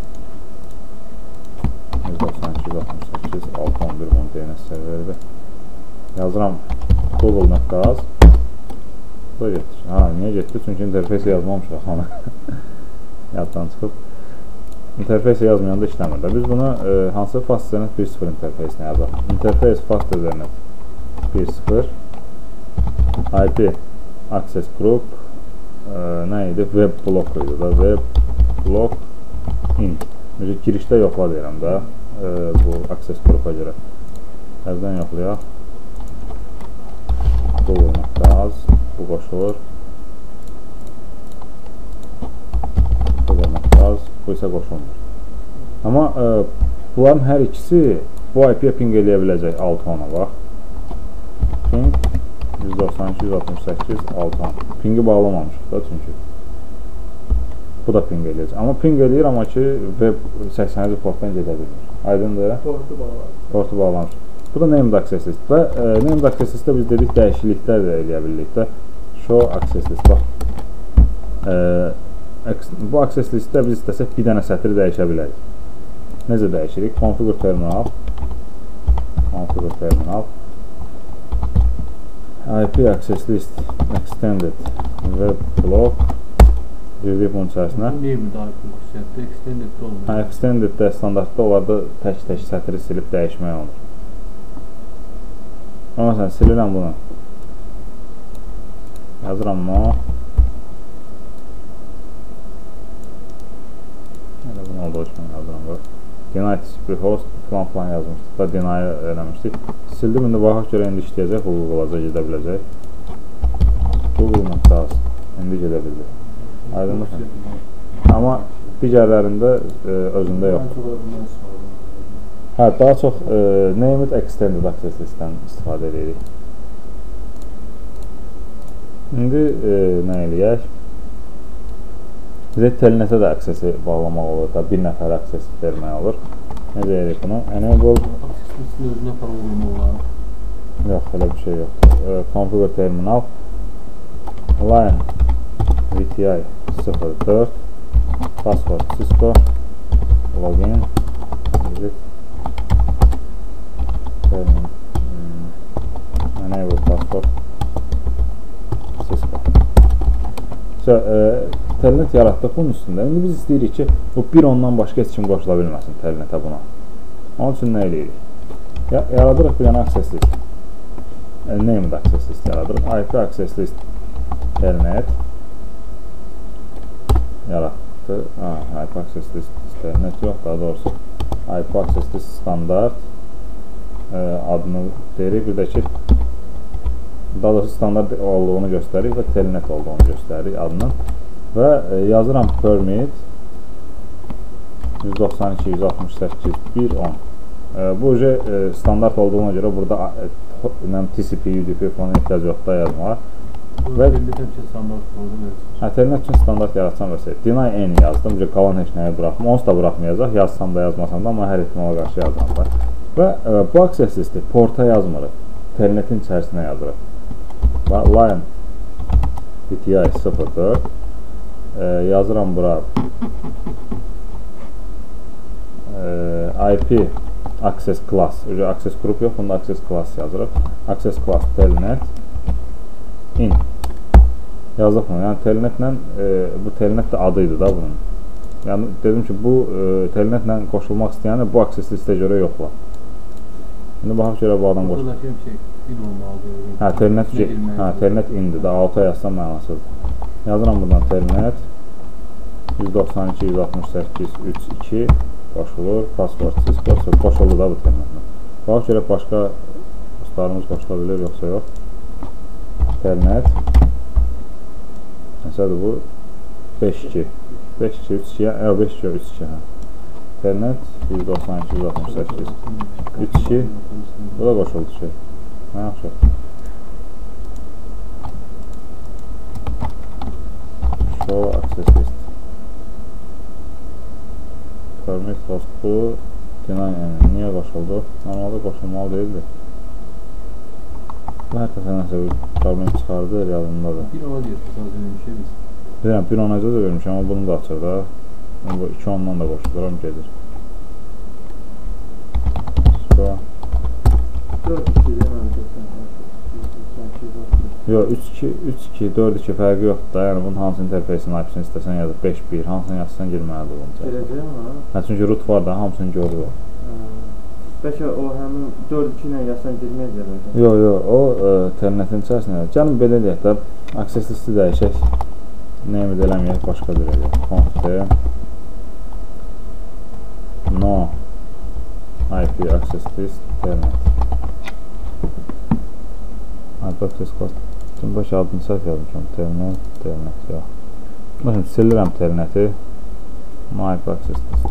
192.168.6.11 bunu DNS serveridir. Yazıram Google.az. Bu da getdi. Niyə getdi? Çünki interfeysi yazmamışıq ona. Yaddan çıxıb. İnterfeysi yazmayanda işləmir də. Biz bunu hansı fast ethernet 1.0 interfeysinə yazaq. Interface fast ethernet 1.0 IP access group nə idi? Web block idi da. Web block in. Girişdə yoxla deyirəm də. bu access qrupa görə. Təzədən yoxlayaq. Google.az bu qoşulur. Google.az bu isə qoşulmur. Amma bunların hər ikisi bu IP-yə ping eləyə biləcək 610-a bax. Ping 192.168.610. Pingi bağlamamışıq da çünki. Bu da ping eləyəcək. Amma ping eləyir, amma ki web 80-ci portdan gedə bilmir. Aydındır? Portu bağlamışıq. Bu da named access list. Və named access listdə biz dedik dəyişikliklər də eləyə bildik də. Show access list. Bax. Bu access listdə biz istəsək bir dənə sətri dəyişə bilərik. Necə dəyişirik? Configure terminal. IP access list extended web block girdik bunun içərisinə. Extended-də standartda onlarda tək sətri silib dəyişmək olur. Amma məsələn, silirəm bunu. Yazıram no. Elə bunu olduğu kimi yazıram. Deny TCP host falan yazmışdık da deny eləmişdik. Sildim, indi baxaq görə indi işləyəcək, Google olacaq, gedə biləcək. Google.az indi gedə bildi. Aydınlıq. Amma digərlərində özündə yoxdur. Hə, daha çox named extended access listdən istifadə edirik. İndi nə eləyək? Bizə telnetə də accessi bağlamaq olur da, bir nəfər access vermək olur. Necə edirik bunu? Enable özünə proqramı olar. Yox, elə bir şey yoxdur. Configure terminal line VTI 04 password Cisco login visit enable password Cisco. Telnet yaratdıq bunun üstündə. İndi biz istəyirik ki, bu bir ondan başqa heç kim qoşula bilməsin telnetə buna. Onun üçün nə eləyirik? Yaradırıq bir dənə access list. Named access list yaradırıq. IP access list telnet yaratdı. IP access list telnet yox, daha doğrusu IP access list standart adını deyirik. Bir də ki, daha doğrusu standart olduğunu göstəririk və telnet olduğunu göstəririk adının. Və yazıram permit 192.168.1.10. Bu standart olduğuna görə burada TCP, UDP falan ehtiyac yoxdur yazmağa. Və telnet üçün standart yaratsam və deny any yazdım. Qalan heç nəyə buraxma. Onsuz da buraxmayacaq. Yazsam da yazmasam da, amma hər ehtimala qarşı yazıram da. Və bu access listi porta yazmırıq. Telnetin içərisinə yazırıq. Line VTI 04 yazıram bura IP access class, access group yox, bunda access class yazırıq. Access class telnet in yazdıq bunu. Yəni telnetlə bu telnet də adıydı da bunun. Yəni dedim ki, bu telnetlə qoşulmaq istəyəni bu access listə görə yoxla. İndi baxaq görə bu adam qoşulur. Hə, telnet indi də 6-a yazsam mənasıdır. Yazıram buradan telnet 192.168.3.2 qoşulur. Password Cisco qoşuldu da bu telnetlə. Baxaq görə başqa dostlarımız qoşula bilir, yoxsa yox. Telnet məsələdir bu 5.2 5.2 5.2 Telnet 192.168.3.2 bu da qoşuldu şey. Nə yaxşı. Show access list. Permit host bu. Niyə qoşuldu? Normalda qoşulmalı deyildi. Bu hər dəfə nəsə bir problem çıxardır yadımdadır. Bir ona deyir, vermişik biz. Bilirəm, bir ona da vermişik, amma bunu da açır da. Bu 2 ondan da qoşuluram gedir. Sonra 4-2'de yox, 3-2, 4-2 fərqi yoxdur da. Yəni bunun hansı interfeysin IP-sini istəsən yazıb 5-1, hansını yazsan girməlidir bunun içərisində. Girəcək mi? Hə, çünki root var da, hamısını görür. Bəlkə o həmin 4-2 ilə yazsan girməyəcək bəlkə? Yox, o telnetin içərisində. Gəlin belə deyək də, access listi dəyişək. Name eləməyək, başqa bir eləyək. Conf no IP access list telnet. IP access class. Şimdi baş adını səhv yazmışam. Telnet yox. Baxın, silirəm telneti. IP access list.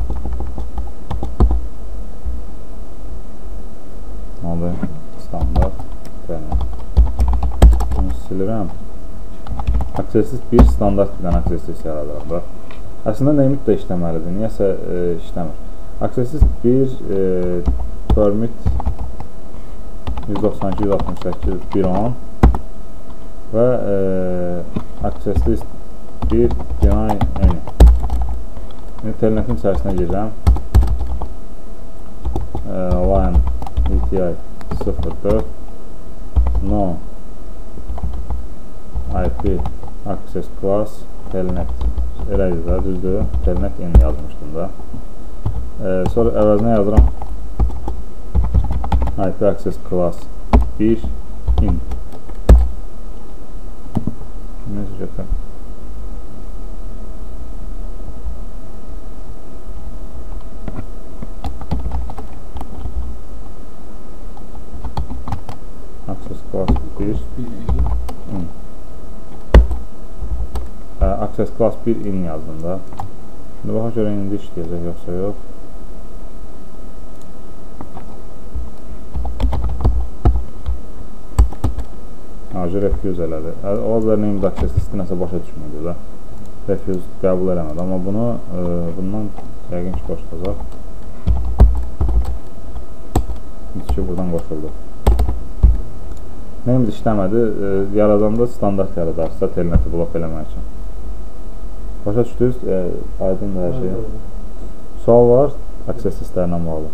Oldu. Standart telnet. Bunu silirəm. Access list 1 standart bir dənə access list yaradıram da. Əslində Nemit də işləməlidir. Niyəsə işləmir. Access list 1 permit 192.168.1.10 və access list 1 deny any. İndi telnetin içərisinə girəcəm. Line ETI 04 no IP access class telnet. Eləydi də, düzdür. Telnet in yazmışdım da. Sonra əvəzinə yazıram IP access class 1 in. Necə götürəm? Access class 1 in. Access class 1 in yazdım da. Şimdi baxa görə indi işləyəcək, yoxsa yox. Refuse elədi. Ola bilər name access listi nəsə başa düşmürdü da. Refuse qəbul eləmədi. Amma bunu bundan yəqin ki qoşulacaq. Hiç ki buradan qoşuldu. Name işləmədi. Yaradanda standart yaradarsa telneti blok eləmək üçün. Başa düşdünüz? Aydın da hər şey. Sual var access listlərlə bağlı.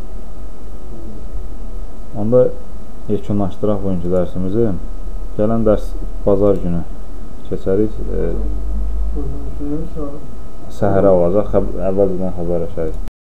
Onda yekunlaşdıraq bugünkü dərsimizi. Gələn dərs bazar günü keçərik. Səhərə olacaq. Əvvəlcədən xəbərləşərik.